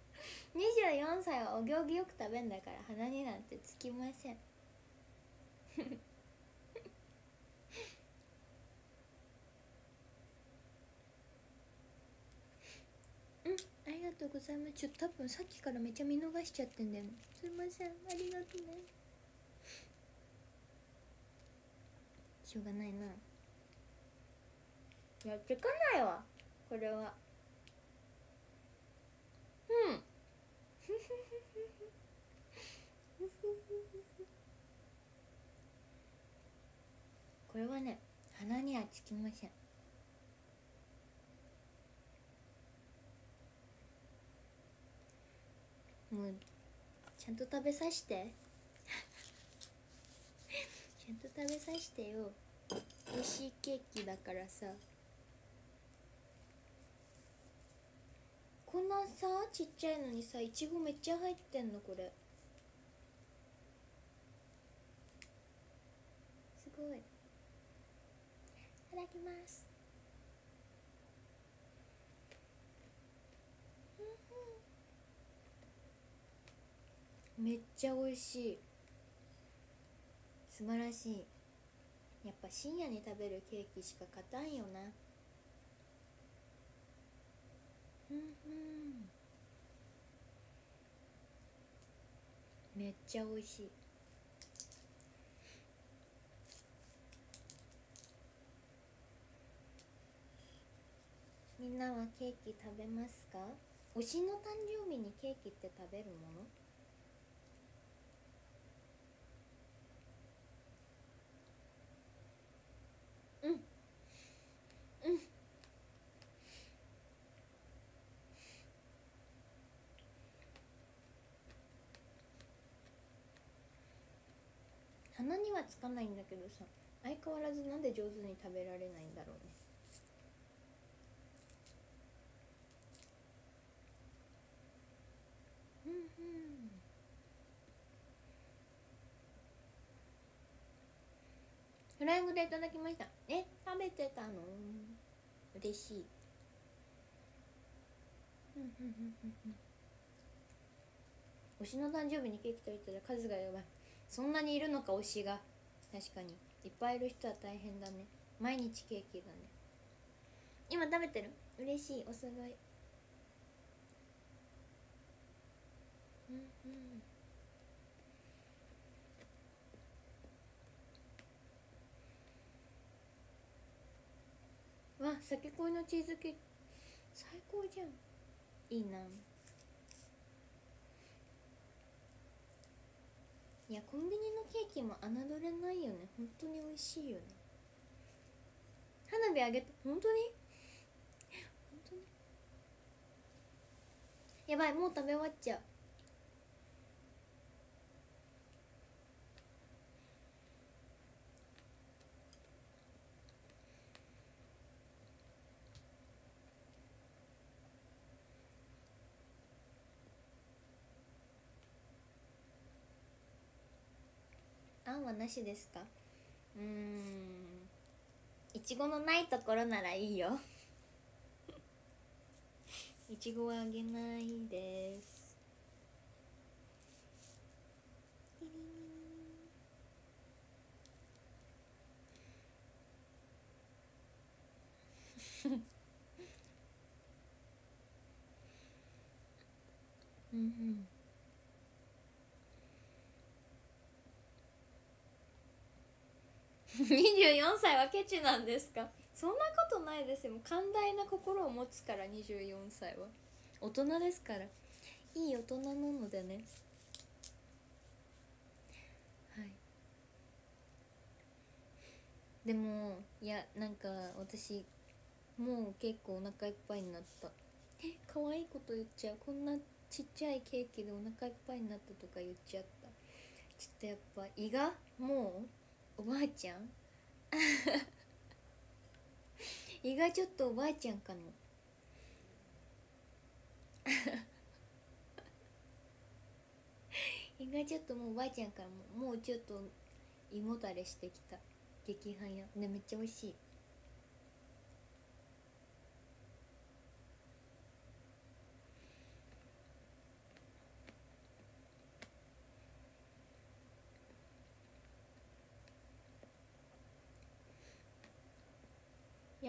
にじゅうよんさいはお行儀よく食べるんだから鼻になんてつきません。 うん、ありがとうございます。ちょっと多分さっきからめっちゃ見逃しちゃってんだよね。すいません、ありがとうね。しょうがないな、やってかないわこれは。うんこれはね、鼻にはつきません。もうちゃんと食べさしてちゃんと食べさしてよ。美味しいケーキだからさ。こんなさちっちゃいのにさ、いちごめっちゃ入ってんのこれ。すごい。いただきます。めっちゃ美味しい。素晴らしい。やっぱ深夜に食べるケーキしか勝たんよな。うんうん、めっちゃ美味しい。みんなはケーキ食べますか？推しの誕生日にケーキって食べるもの？うんうん。鼻にはつかないんだけどさ、相変わらずなんで上手に食べられないんだろうね。うんうん。フライングでいただきました。え、食べてたの？嬉しい。うんうんうんうんうん。推しの誕生日にケーキ食べたら数がやばい。そんなにいるのか推しが。確かにいっぱいいる人は大変だね。毎日ケーキだね。今食べてる？嬉しい。おすごい。うんうん。わ、酒恋のチーズケーキ最高じゃん。いいな。いや、コンビニのケーキも侮れないよね。本当に美味しいよね。花火あげて、本当に本当にやばい、もう食べ終わっちゃう。あんはなしですか？うーん、いちごのないところならいいよ。いちごはあげないです。うんうん。にじゅうよんさいはケチなんですか？そんなことないですよ。寛大な心を持つから。にじゅうよんさいは大人ですから。いい大人なのでね。はい。でもいや、なんか私もう結構お腹いっぱいになった。え、可愛いこと言っちゃう。こんなちっちゃいケーキでお腹いっぱいになったとか言っちゃった。ちょっとやっぱ胃がもうおばあちゃん胃がちょっとおばあちゃんかの胃がちょっともうおばあちゃんからももうちょっと胃もたれしてきた。激派やね。めっちゃ美味しい。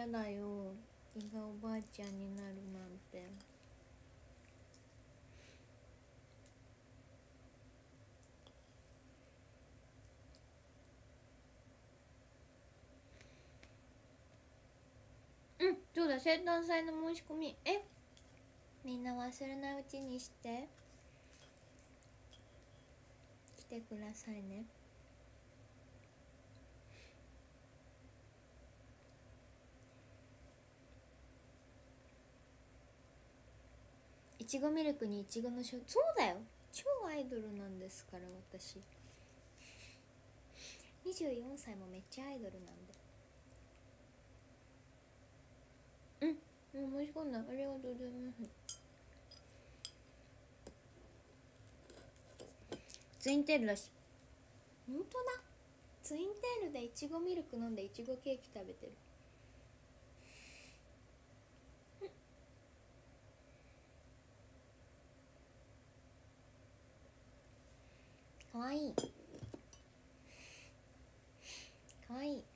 やだよ、胃がおばあちゃんになるなんて。うん、そうだ、生誕祭の申し込み、えみんな忘れないうちにして来てくださいね。いちごミルクにいちごのしょ、そうだよ、超アイドルなんですから私。にじゅうよんさいもめっちゃアイドルなんで。うん、もう申し込んだ、ありがとうございます。ツインテールだし、ほんとだ、ツインテールでいちごミルク飲んでいちごケーキ食べてる。かわいいかわいい。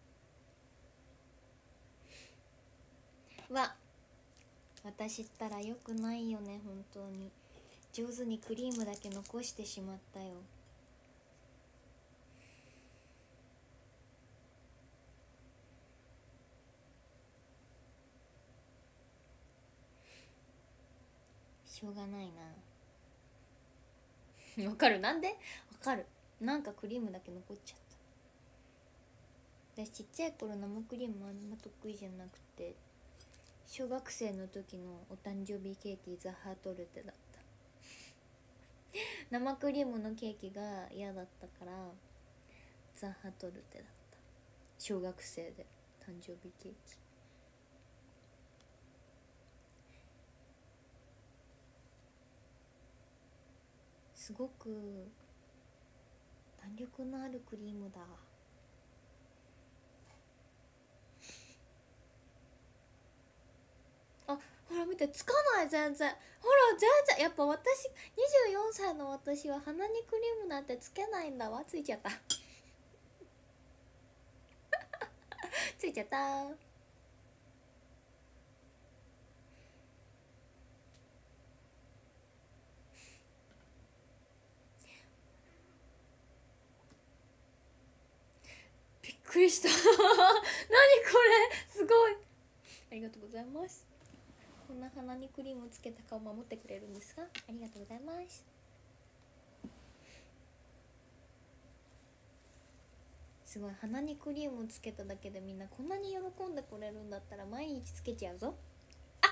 わ、私ったらよくないよね、本当に。上手にクリームだけ残してしまったよ。しょうがないな。わかる、なんでわかる、なんかクリームだけ残っちゃった。私ちっちゃい頃生クリームあんま得意じゃなくて、小学生の時のお誕生日ケーキザッハトルテだった生クリームのケーキが嫌だったからザッハトルテだった。小学生で誕生日ケーキ。すごく弾力のあるクリームだ。あ、ほら見て、つかない、全然。ほら全然、やっぱ私にじゅうよんさいの私は鼻にクリームなんてつけないんだわ。ついちゃったついちゃった。びっくりした何これ、すごい、ありがとうございます。こんな鼻にクリームをつけた顔守ってくれるんですか、ありがとうございます。すごい、鼻にクリームをつけただけでみんなこんなに喜んでくれるんだったら毎日つけちゃうぞ。あ、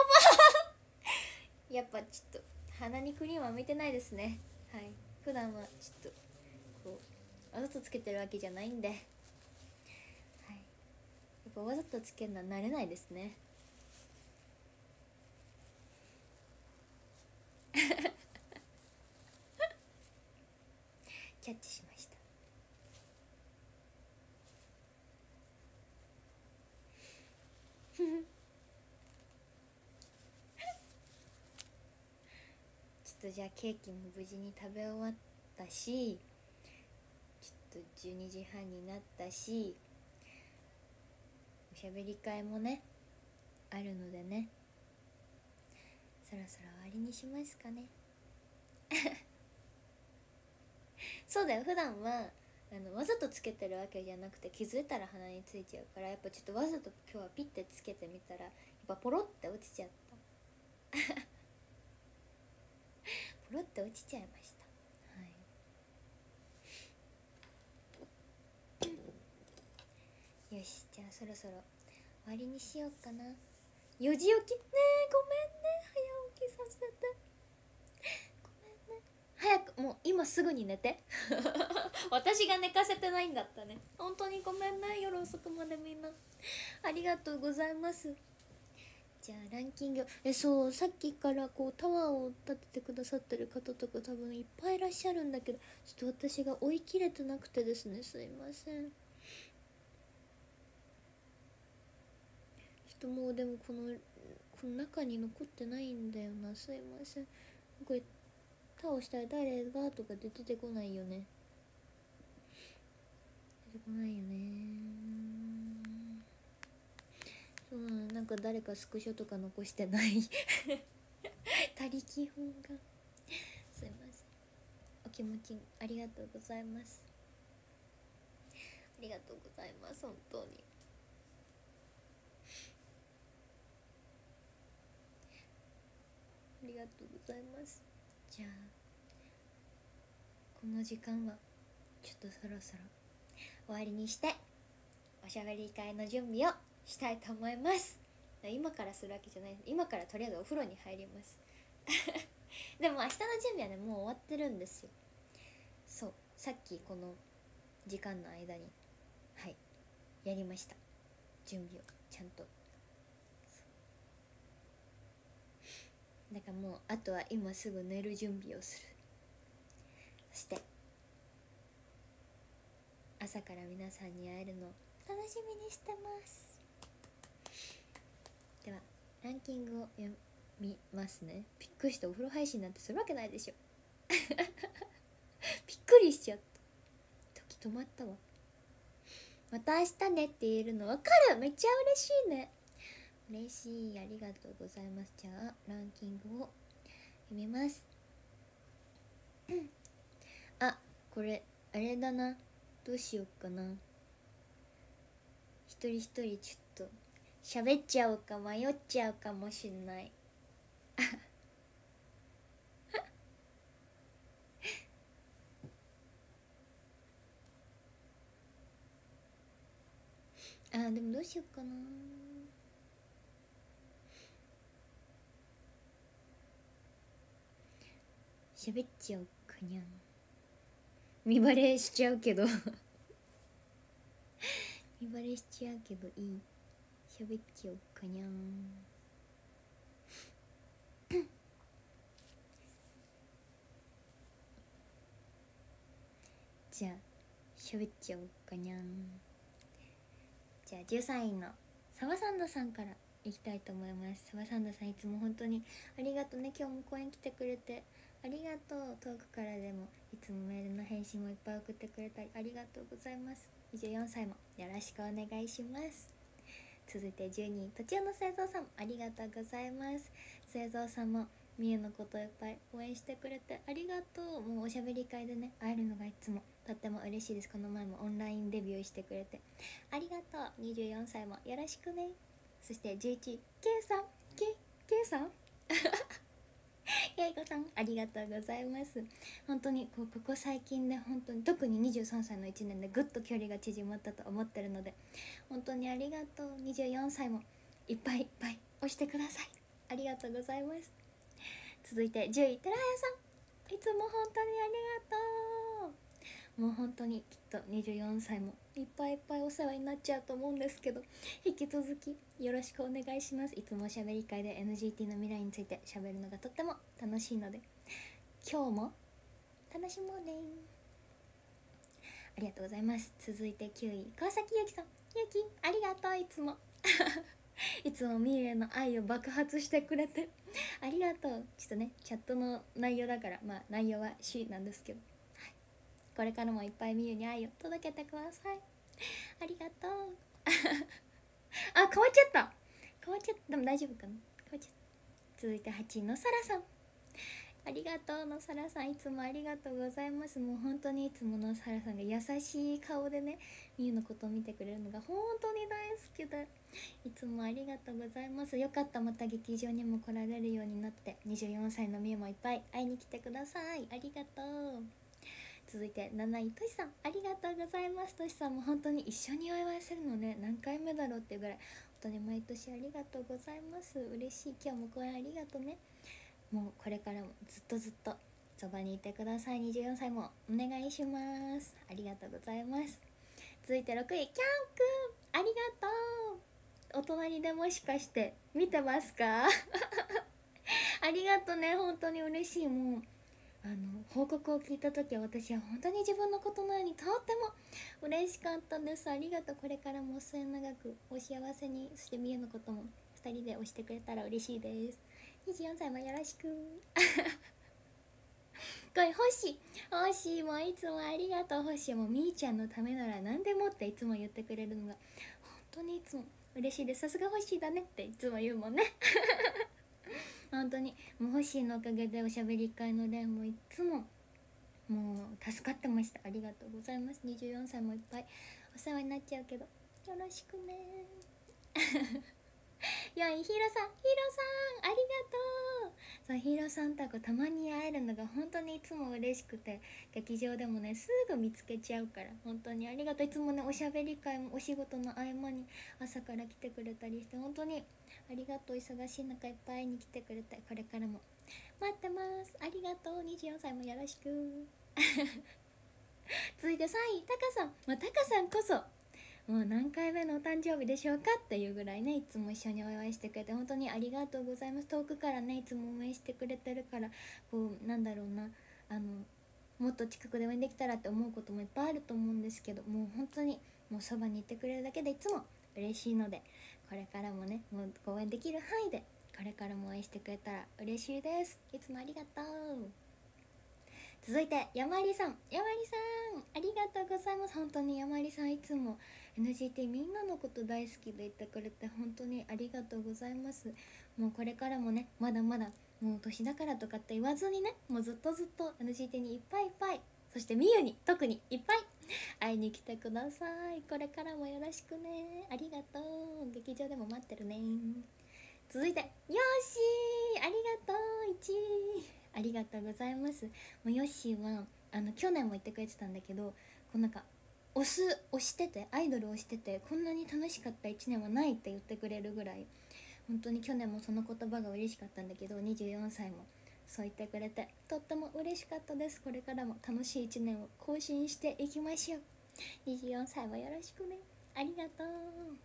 やっぱちょっと鼻にクリームは向いてないですね。はい、普段はちょっとこうわざとつけてるわけじゃないんで、はい、やっぱわざとつけるのは慣れないですねキャッチしましたちょっとじゃあケーキも無事に食べ終わったし、ちょっとじゅうにじはんになったし、おしゃべり会もねあるのでね、そろそろ終わりにしますかねそうだよ、普段はあのわざとつけてるわけじゃなくて、気づいたら鼻についちゃうから、やっぱちょっとわざと今日はピッてつけてみたらやっぱポロって落ちちゃったポロって落ちちゃいました。はい、よし、じゃあそろそろ終わりにしようかな。よじ起きねえ、ごめんね、早起きさせてごめんね。早くもう今すぐに寝て私が寝かせてないんだったね。本当にごめんね、夜遅くまでみんなありがとうございます。じゃあランキング、えそう、さっきからこうタワーを建ててくださってる方とか多分いっぱいいらっしゃるんだけど、ちょっと私が追い切れてなくてですね、すいません。ちょっともうでもこのこの中に残ってないんだよな、すいません。これ倒したら誰がとかで出てこないよね、出てこないよね。 なんか誰かスクショとか残してない他力本願、すいません。お気持ちありがとうございます。ありがとうございます、本当に。ありがとうございます。じゃあこの時間はちょっとそろそろ終わりにしておしゃべり会の準備をしたいと思います。今からするわけじゃない、今からとりあえずお風呂に入りますでも明日の準備はねもう終わってるんですよ。そう、さっきこの時間の間にはいやりました、準備をちゃんと。だからもうあとは今すぐ寝る準備をする。そして朝から皆さんに会えるのを楽しみにしてます。ではランキングを読みますね。びっくりした、お風呂配信なんてするわけないでしょびっくりしちゃった、時止まったわ。また明日ねって言えるの分かる、めっちゃ嬉しいね、嬉しい、ありがとうございます。じゃあランキングを読みますあ、これあれだな、どうしようかな、一人一人ちょっと喋っちゃおうか迷っちゃうかもしんないあ、でもどうしようかな、喋っちゃおうかにゃん、見バレしちゃうけど見バレしちゃうけどいい、喋っちゃおうかにゃんじゃあ喋っちゃおうかにゃん。じゃあじゅうさんいのサバサンドさんからいきたいと思います。サバサンドさんいつも本当にありがとうね、今日も公演来てくれてありがとう、遠くからでもいつもメールの返信もいっぱい送ってくれたりありがとうございます。にじゅうよんさいもよろしくお願いします。続いてじゅうにい、途中の製造さん、ありがとうございます。製造さんもみゆのこといっぱい応援してくれてありがとう。もうおしゃべり会でね会えるのがいつもとっても嬉しいです。この前もオンラインデビューしてくれてありがとう。にじゅうよんさいもよろしくね。そしてじゅういちい、ケイさん、ケイ、ケイさんケイコさん、ありがとうございます。本当にこうここ最近で本当に特ににじゅうさんさいのいちねんでぐっと距離が縮まったと思ってるので本当にありがとう。にじゅうよんさいもいっぱいいっぱい押してください。ありがとうございます。続いてじゅうい、寺谷さん、いつも本当にありがとう。もう本当にきっとにじゅうよんさいもいっぱいいっぱいお世話になっちゃうと思うんですけど引き続きよろしくお願いします。いつもおしゃべり会で エヌジーティー の未来についてしゃべるのがとっても楽しいので今日も楽しもうね。ありがとうございます。続いてきゅうい、川崎ゆきさん、ゆきありがとう、いつもいつもみゆへの愛を爆発してくれてありがとう。ちょっとねチャットの内容だからまあ内容は C なんですけど、はい、これからもいっぱいみゆに愛を届けてください。ありがとうあ、変わっちゃった変わっちゃった、でも大丈夫かな、変わっちゃった。続いてはちいのさらさん、ありがとうのさらさん、いつもありがとうございます。もう本当にいつものさらさんが優しい顔でねみゆのことを見てくれるのが本当に大好きでいつもありがとうございます。よかったまた劇場にも来られるようになってにじゅうよんさいのみゆもいっぱい会いに来てください。ありがとう。続いてなないとしさん、ありがとうございます。としさんも本当に一緒にお祝いするのね何回目だろうっていうぐらい本当に毎年ありがとうございます。嬉しい。今日も公演ありがとうね。もうこれからもずっとずっとそばにいてください。にじゅうよんさいもお願いします。ありがとうございます。続いてろくい、キャンくん、ありがとう。お隣でもしかして見てますかありがとうね、本当に嬉しい。もうあの報告を聞いた時は私は本当に自分のことのようにとっても嬉しかったです。ありがとう。これからも末永くお幸せに、そしてみゆのこともふたりで推してくれたら嬉しいです。にじゅうよんさいもよろしくこれ星星もいつもありがとう。星もみーちゃんのためなら何でもっていつも言ってくれるのが本当にいつも嬉しいです。さすがホッシーだねっていつも言うもんね本当にもうホッシーのおかげでおしゃべり会の例もいつももう助かってました。ありがとうございます。にじゅうよんさいもいっぱいお世話になっちゃうけどよろしくねいや、ヒロさん、ヒロさんありがとう。そう、ヒロさんとこたまに会えるのが本当にいつも嬉しくて、劇場でもねすぐ見つけちゃうから本当にありがとう。いつもねおしゃべり会もお仕事の合間に朝から来てくれたりして本当にありがとう。忙しい中いっぱいに来てくれて、これからも待ってます。ありがとう。にじゅうよんさいもよろしく続いてさんい、タカさん、まあ、タカさんこそもう何回目のお誕生日でしょうかっていうぐらいねいつも一緒にお祝いしてくれて本当にありがとうございます。遠くからねいつも応援してくれてるからこうなんだろうな、あのもっと近くで応援できたらって思うこともいっぱいあると思うんですけど、もう本当にもうそばにいてくれるだけでいつも嬉しいので、これからもねもう応援できる範囲でこれからも応援してくれたら嬉しいです。いつもありがとう。続いてやまりさん、やまりさんありがとうございます。本当にやまりさんいつも エヌジーティー みんなのこと大好きでいてくれて本当にありがとうございます。もうこれからもねまだまだもう年だからとかって言わずにね、もうずっとずっと エヌジーティー にいっぱいいっぱい、そしてみゆに特にいっぱい会いに来てください。これからもよろしくね。ありがとう。劇場でも待ってるね。続いてよーしーありがとう。いちいありがとうございます。もうヨッシーはあの去年も言ってくれてたんだけど、こうなんか推す推しててアイドルをしててこんなに楽しかったいちねんはないって言ってくれるぐらい本当に去年もその言葉が嬉しかったんだけど、にじゅうよんさいもそう言ってくれてとっても嬉しかったです。これからも楽しいいちねんを更新していきましょう。にじゅうよんさいもよろしくね。ありがとう。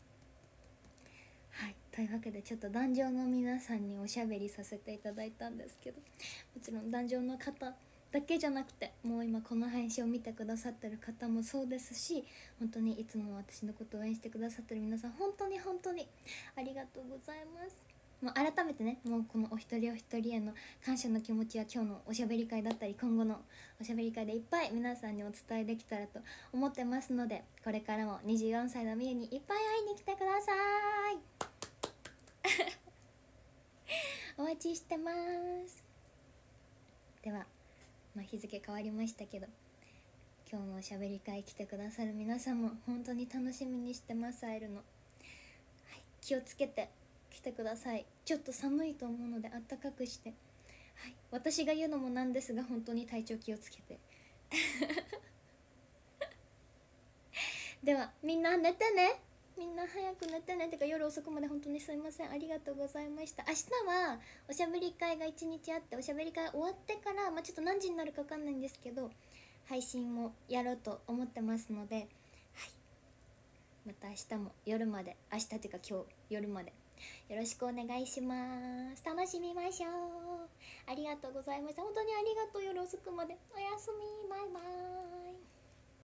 はい、というわけでちょっと壇上の皆さんにおしゃべりさせていただいたんですけど、もちろん壇上の方だけじゃなくてもう今この配信を見てくださってる方もそうですし、本当にいつも私のことを応援してくださってる皆さん本当に本当にありがとうございます。もう改めてねもうこのお一人お一人への感謝の気持ちは今日のおしゃべり会だったり今後のおしゃべり会でいっぱい皆さんにお伝えできたらと思ってますので、これからもにじゅうよんさいのみゆにいっぱい会いに来てくださいお待ちしてます。では、まあ、日付変わりましたけど今日のおしゃべり会来てくださる皆さんも本当に楽しみにしてます。会えるの、はい、気をつけて来てください。ちょっと寒いと思うのであったかくして、はい、私が言うのもなんですが本当に体調気をつけてではみんな寝てね。みんな早く寝てね。てか夜遅くまで本当にすいません。ありがとうございました。明日はおしゃべり会がいちにちあって、おしゃべり会終わってから、まあ、ちょっと何時になるか分かんないんですけど配信もやろうと思ってますので、はい、また明日も夜まで、明日っていうか今日夜までよろしくお願いします。楽しみましょう。ありがとうございました。本当にありがとう。夜遅くまでおやすみ。バイバーイ。